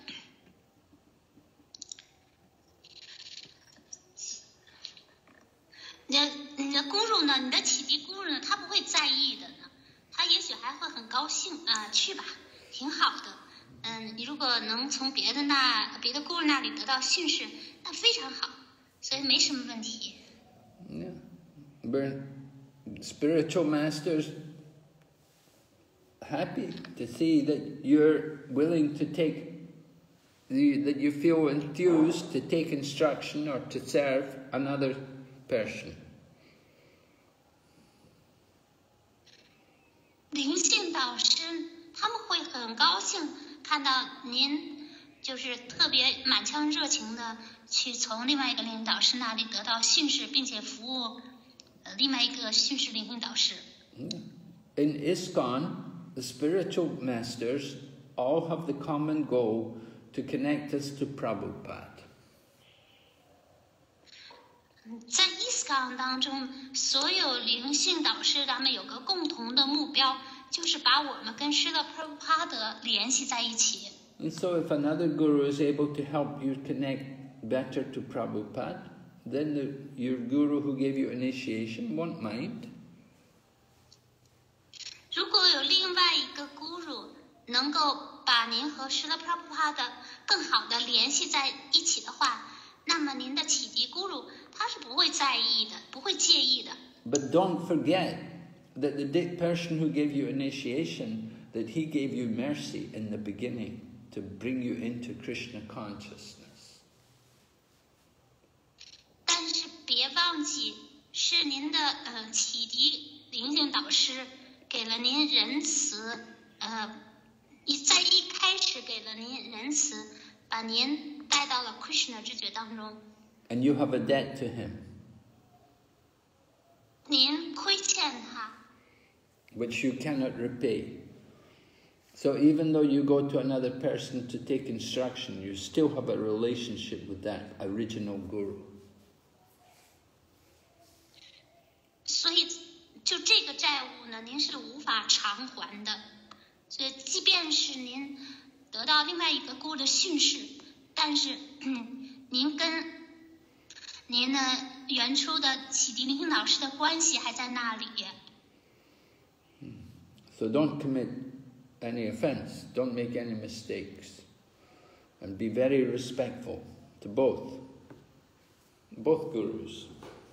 你的 guru 呢，你的启迪 guru 呢，他不会在意的呢，他也许还会很高兴去吧，挺好的。你如果能从别的 guru 那里得到训示，那非常好，所以没什么问题。 Yeah. But spiritual masters happy to see that you're willing to that you feel enthused to take instruction or to serve another person. 灵性导师他们会很高兴看到您就是特别满腔热情的去从另外一个灵性导师那里得到训示，并且服务另外一个训示灵性导师。 In ISKCON, the spiritual masters all have the common goal to connect us to Prabhupada. 在 ISKCON 当中，所有灵性导师他们有个共同的目标，就是把我们跟施乐 Prabhupada 联系在一起。 And so if another guru is able to help you connect better to Prabhupada, then your guru who gave you initiation won't mind. 如果有另外一个 guru 能够把您和施乐 Prabhupada 更好的联系在一起的话，那么您的启迪 guru 他是不会在意的，不会介意的。 But don't forget that the person who gave you initiation, that he gave you mercy in the beginning to bring you into Krishna consciousness. 但是别忘记，是您的启迪灵性导师给了您仁慈，在一开始给了您仁慈，把您带到了 Krishna 知觉当中。 And you have a debt to him, 您亏欠他， which you cannot repay. So even though you go to another person to take instruction, you still have a relationship with that original guru. 所以就这个债务呢，您是无法偿还的。所以即便是您得到另外一个 guru 的训示，但是您跟您的原初的启迪灵性老师的关系还在那里。 So don't commit any offense, don't make any mistakes, and be very respectful to both gurus.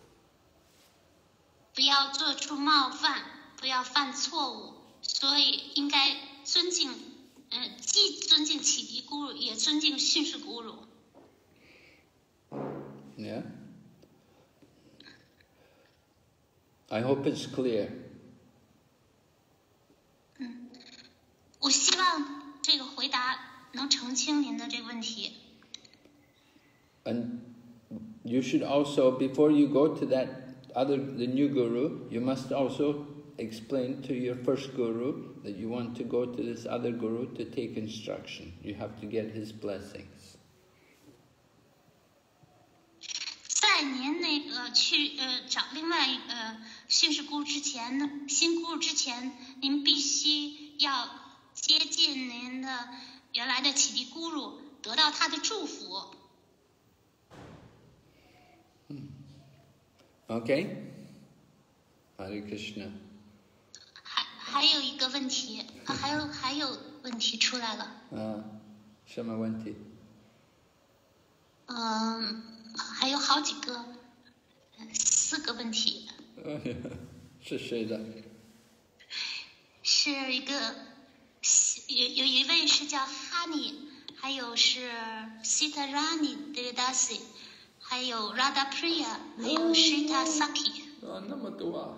不要做出冒犯，不要犯错误，所以应该尊敬，既尊敬启迪 guru， 也尊敬训示 guru。 Yeah? I hope it's clear. 我希望这个回答能澄清您的这个问题。 And you should also, before you go to the new guru, you must also explain to your first guru that you want to go to this other guru to take instruction. You have to get his blessings. 在您那个去找另外一个训示 guru 之前呢，新 guru 之前，您必须要接近您的原来的启迪 guru， 得到他的祝福。 Okay? Hare Krishna. 还有一个问题，还有问题出来了。 什么问题？ 还有好几个，4个问题。 是谁的？ 是一个有一位是叫 Honey， 还有是 Sitarani Devdasi， 还有 Radha Priya， 还有 Shrita Saki。 哦，那么多啊！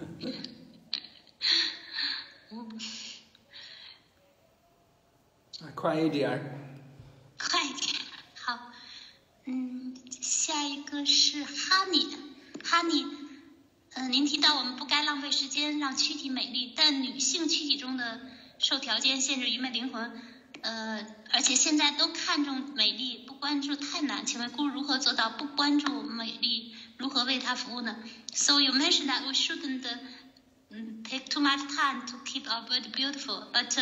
快一点儿。 快一点。好，下一个是 Honey，您提到我们不该浪费时间让躯体美丽，但女性躯体中的受条件限制愚昧灵魂，而且现在都看重美丽，不关注太难。请问，故如何做到不关注美丽，如何为它服务呢 ？So you mentioned that we shouldn't take too much time to keep our body beautiful, but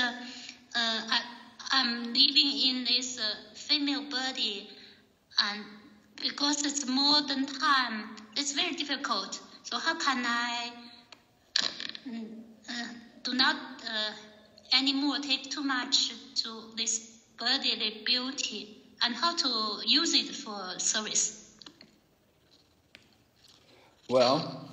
I'm living in this female body, and because it's modern time, it's very difficult. So how can I do not anymore take too much to this bodily beauty, and how to use it for service? Well,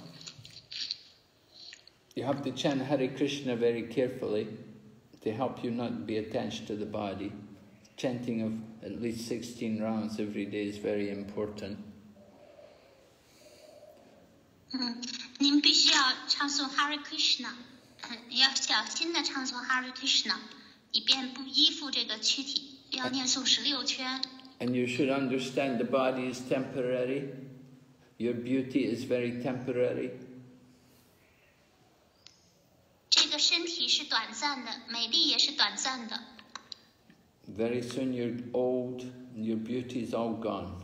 you have to chant Hare Krishna very carefully to help you not be attached to the body. Chanting of at least 16 rounds every day is very important. 您必须要唱诵 Hare Krishna，要小心的唱诵 Hare Krishna， 以便不依附这个躯体，要念诵16圈。 And you should understand the body is temporary. Your beauty is very temporary. 这个身体是短暂的，美丽也是短暂的。 Very soon you're old and your beauty is all gone.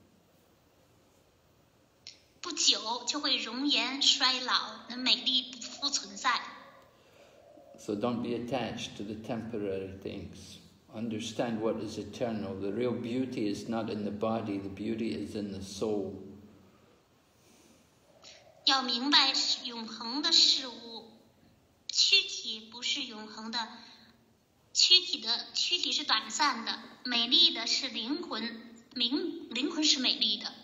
不久就会容颜衰老，那美丽不复存在。 So don't be attached to the temporary things. Understand what is eternal. The real beauty is not in the body, the beauty is in the soul. 要明白永恒的事物，躯体不是永恒的，躯体是短暂的，美丽的是灵魂，灵魂是美丽的。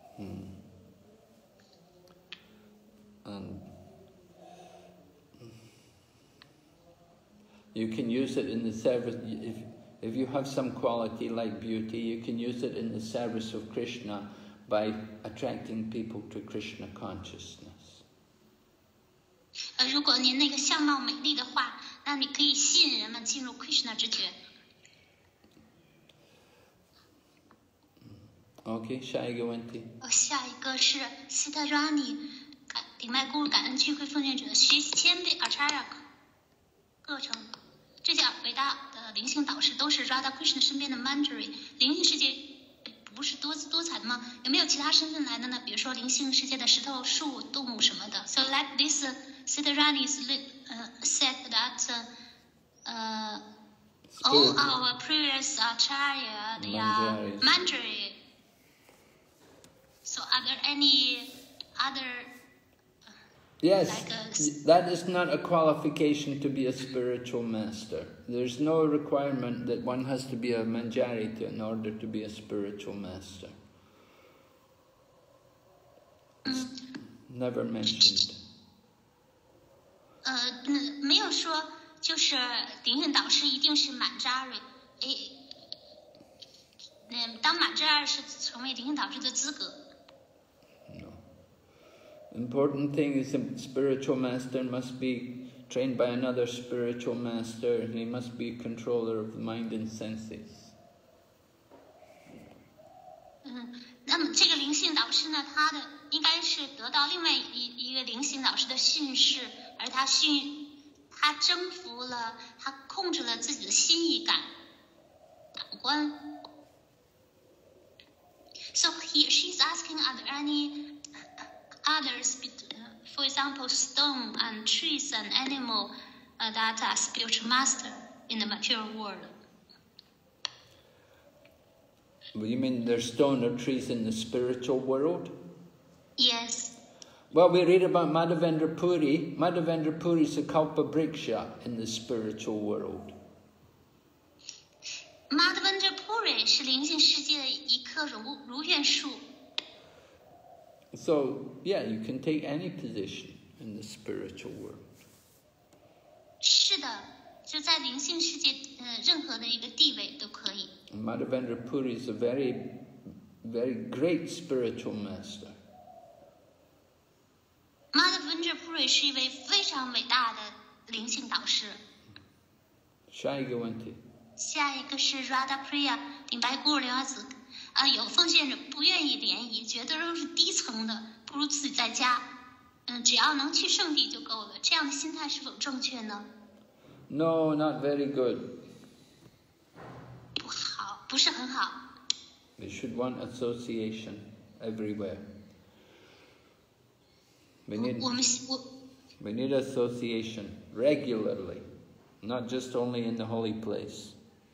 You can use it in the service. If you have some quality like beauty, you can use it in the service of Krishna by attracting people to Krishna consciousness. 如果您那个相貌美丽的话，那你可以吸引人们进入 Krishna 之觉。 Okay, 下一个问题。 下一个是 Sita Rani， 顶麦咕噜感恩聚会奉献者学习谦卑 Acharya 课程。这些伟大的灵性导师都是 Radha Krishna 身边的 Manjari。灵性世界不是多姿多彩的吗？有没有其他身份来的呢？比如说灵性世界的石头、树、动物什么的。So like this, Sita Rani said that all our previous Acharya, they are Manjari. So are there any other? Yes, that is not a qualification to be a spiritual master. There's no requirement that one has to be a manjari in order to be a spiritual master. It's never mentioned. 没有说就是灵性导师一定是满扎瑞，当满扎瑞是成为灵性导师的资格。 Important thing is a spiritual master must be trained by another spiritual master, and he must be controller of the mind and senses. 那么这个灵性导师呢，他的应该是得到另外一个灵性导师的训示，而他征服了，他控制了自己的心意感官。So she's asking, are there any others, for example, stone and trees and animal that are spiritual master in the material world? You mean there's stone or trees in the spiritual world? Yes. Well, we read about Madhavendra Puri. Madhavendra Puri is a Kalpavriksha in the spiritual world. Madhavendra Puri 是灵性世界的一棵如愿树。 So, yeah, you can take any position in the spiritual world. 是的，就在灵性世界，任何的一个地位都可以。 Madhavendra Puri is a very, very great spiritual master. Puri 是一位非常伟大的灵性导师。 下一个问题。 下一个是 Radha Priya 顶白孤儿莲花子。有奉献者不愿意联谊，觉得都是低层的，不如自己在家。只要能去圣地就够了。这样的心态是否正确呢？ No, not very good. 不好，不是很好。 We should want association everywhere. We need association regularly, not just only in the holy place.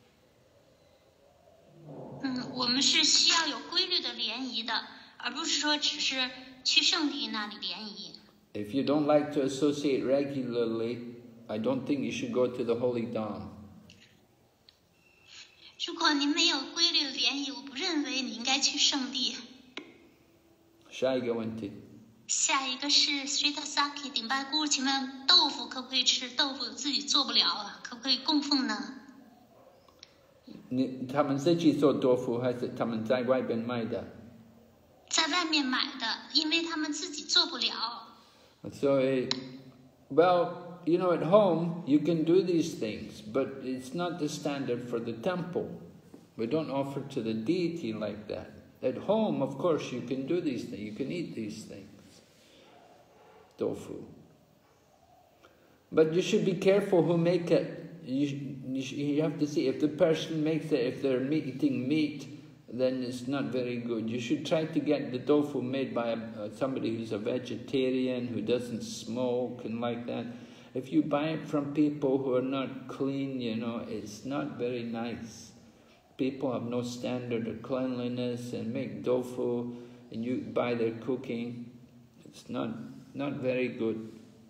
我们是需要有规律的联谊的，而不是说只是去圣地那里联谊。 If you don't like to associate regularly, I don't think you should go to the Holy Dam. 如果您没有规律的联谊，我不认为你应该去圣地。 下一个问题。 下一个是 Sritasaki 顶拜姑，请问豆腐可不可以吃？豆腐自己做不了啊，可不可以供奉呢？ 他们自己做豆腐还是他们在外边买的？ 在外面买的，因为他们自己做不了。 So, well, you know, at home you can do these things, but it's not the standard for the temple. We don't offer to the deity like that. At home, of course, you can do these things. You can eat these things. Tofu. But you should be careful who make it. You have to see if the person makes it, if they're eating meat, then it's not very good. You should try to get the tofu made by somebody who's a vegetarian, who doesn't smoke and like that. If you buy it from people who are not clean, you know, it's not very nice. People have no standard of cleanliness and make tofu and you buy their cooking. It's not very good.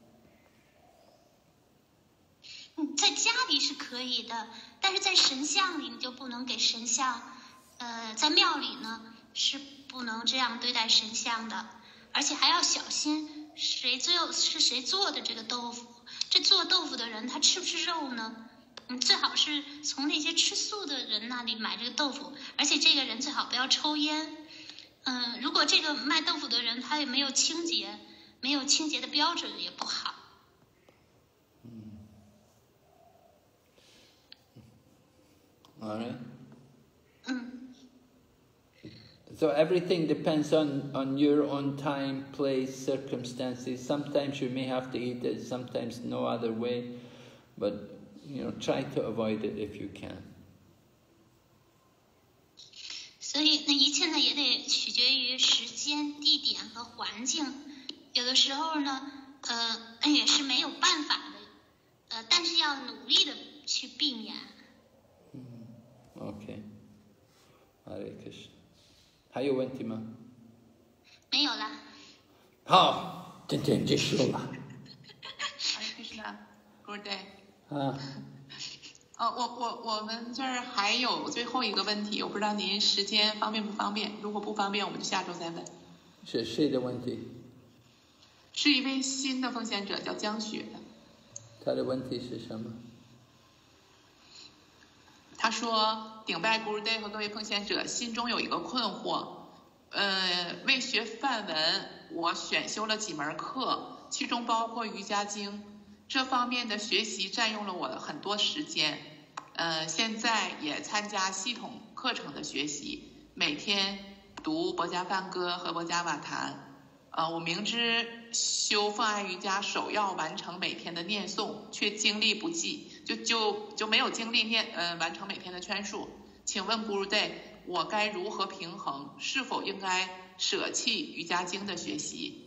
在家里是可以的，但是在神像里你就不能给神像，在庙里呢是不能这样对待神像的，而且还要小心谁做的这个豆腐，这做豆腐的人他吃不吃肉呢？最好是从那些吃素的人那里买这个豆腐，而且这个人最好不要抽烟。如果这个卖豆腐的人他也没有清洁的标准也不好。 All right. So everything depends on your own time, place, circumstances. Sometimes you may have to eat it, sometimes no other way. But, you know, try to avoid it if you can. 所以那一切呢也得取决于时间、地点和环境。有的时候呢，也是没有办法的，但是要努力的去避免。 OK. Hare Krishna. 还有问题吗？ 没有了。 好，今天结束了。 Hare Krishna, good day. 我们这儿还有最后一个问题，我不知道您时间方便不方便？如果不方便，我们就下周再问。 是谁的问题？ 是一位新的奉献者，叫江雪的。 他的问题是什么？ 他说：“顶拜 Guru Day 和各位奉献者，心中有一个困惑。为学梵文，我选修了几门课，其中包括瑜伽经。这方面的学习占用了我的很多时间。现在也参加系统课程的学习，每天读薄伽梵歌和薄伽瓦坛。我明知修奉爱瑜伽首要完成每天的念诵，却精力不济，就没有精力完成每天的圈数。请问 Guru Day， 我该如何平衡？是否应该舍弃瑜伽经的学习？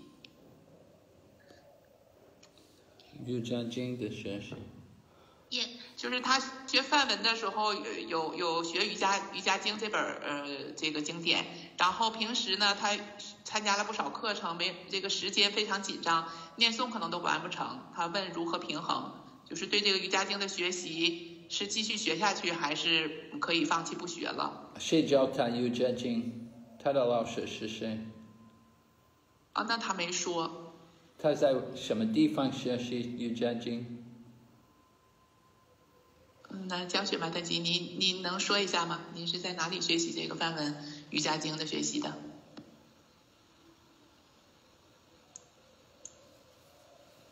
瑜伽经的学习， 就是他学梵文的时候有学瑜伽经这本这个经典，然后平时呢他参加了不少课程，这个时间非常紧张，念诵可能都完不成。他问如何平衡，就是对这个瑜伽经的学习是继续学下去，还是可以放弃不学了？ 谁教他瑜伽经？他的老师是谁？ 那他没说。 他在什么地方学习瑜伽经？ 那江雪曼特基，您能说一下吗？您是在哪里学习这个梵文瑜伽经的学习的？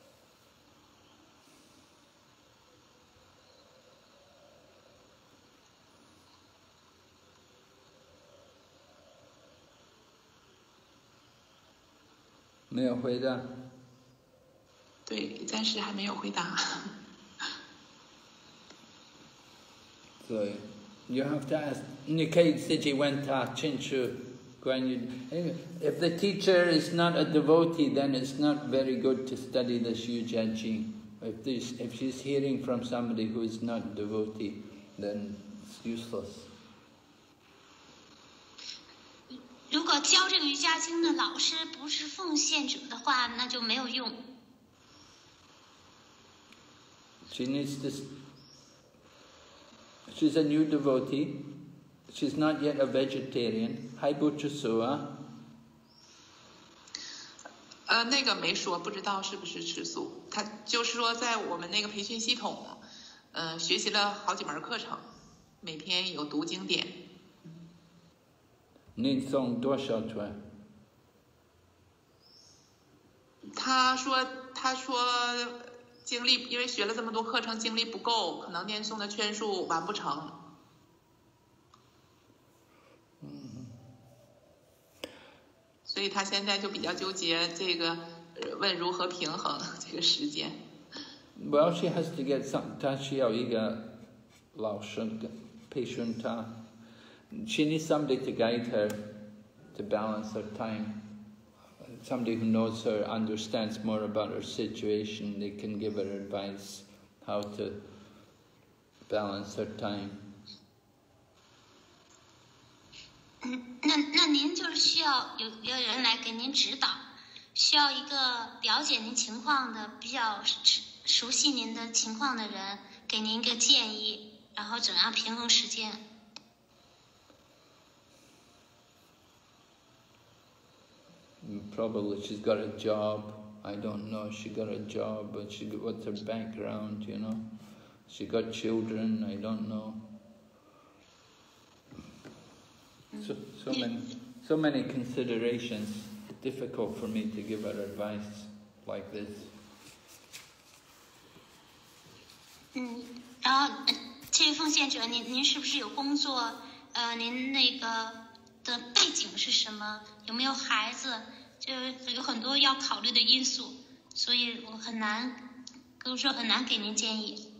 没有回答。 对，暂时还没有回答。 So you have to ask. Nikai Siji Wenta Chinchu Guanyu. If the teacher is not a devotee, then it's not very good to study the Shu Jianqing. If she's hearing from somebody who is not a devotee, then it's useless. 如果教这个瑜伽经的老师不是奉献者的话，那就没有用。 She needs to. She's a new devotee. She's not yet a vegetarian. Hai Buchasua. 那个没说，不知道是不是吃素。他就是说，在我们那个培训系统，学习了好几门课程，每天有读经典。 念诵多少段？ 他说精力，因为学了这么多课程，精力不够，可能念诵的圈数完不成。所以他现在就比较纠结这个，问如何平衡这个时间。 Well, she has to get some. 她需要一个老师培训她。She needs somebody to guide her, to balance her time. Somebody who knows her, understands more about her situation. They can give her advice how to balance her time. 那您就是需要有人来给您指导，需要一个了解您情况的、比较熟悉您的情况的人，给您一个建议，然后怎样平衡时间。 Probably she's got a job. I don't know. She got a job, but what's her background? You know, she got children. I don't know. So many considerations. Difficult for me to give her advice like this. 然后这位奉献者，您是不是有工作？您那个的背景是什么？有没有孩子？就有很多要考虑的因素，所以我很难给您建议。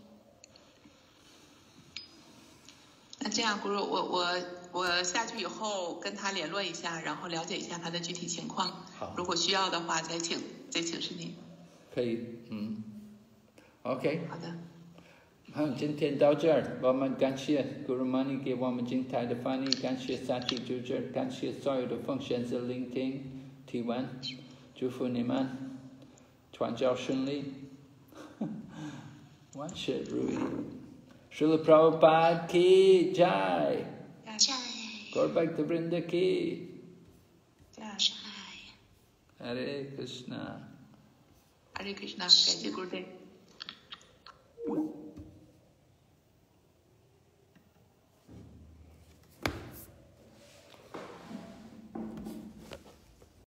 那这样，Guru，我下去以后跟他联络一下，然后了解一下他的具体情况。 好， 如果需要的话，再请示您。 可以，OK。 好的。 好，今天到这儿，我们感谢 Guru Mani 给我们精彩的翻译，感谢萨提主持，感谢所有的奉献者聆听。提问，祝福你们传教顺利，万事如意。Srila Prabhupada ki jai. Gaur Bhakta Vrinda ki jai. Hare Krishna. Hare Krishna. 感谢 Gurudev。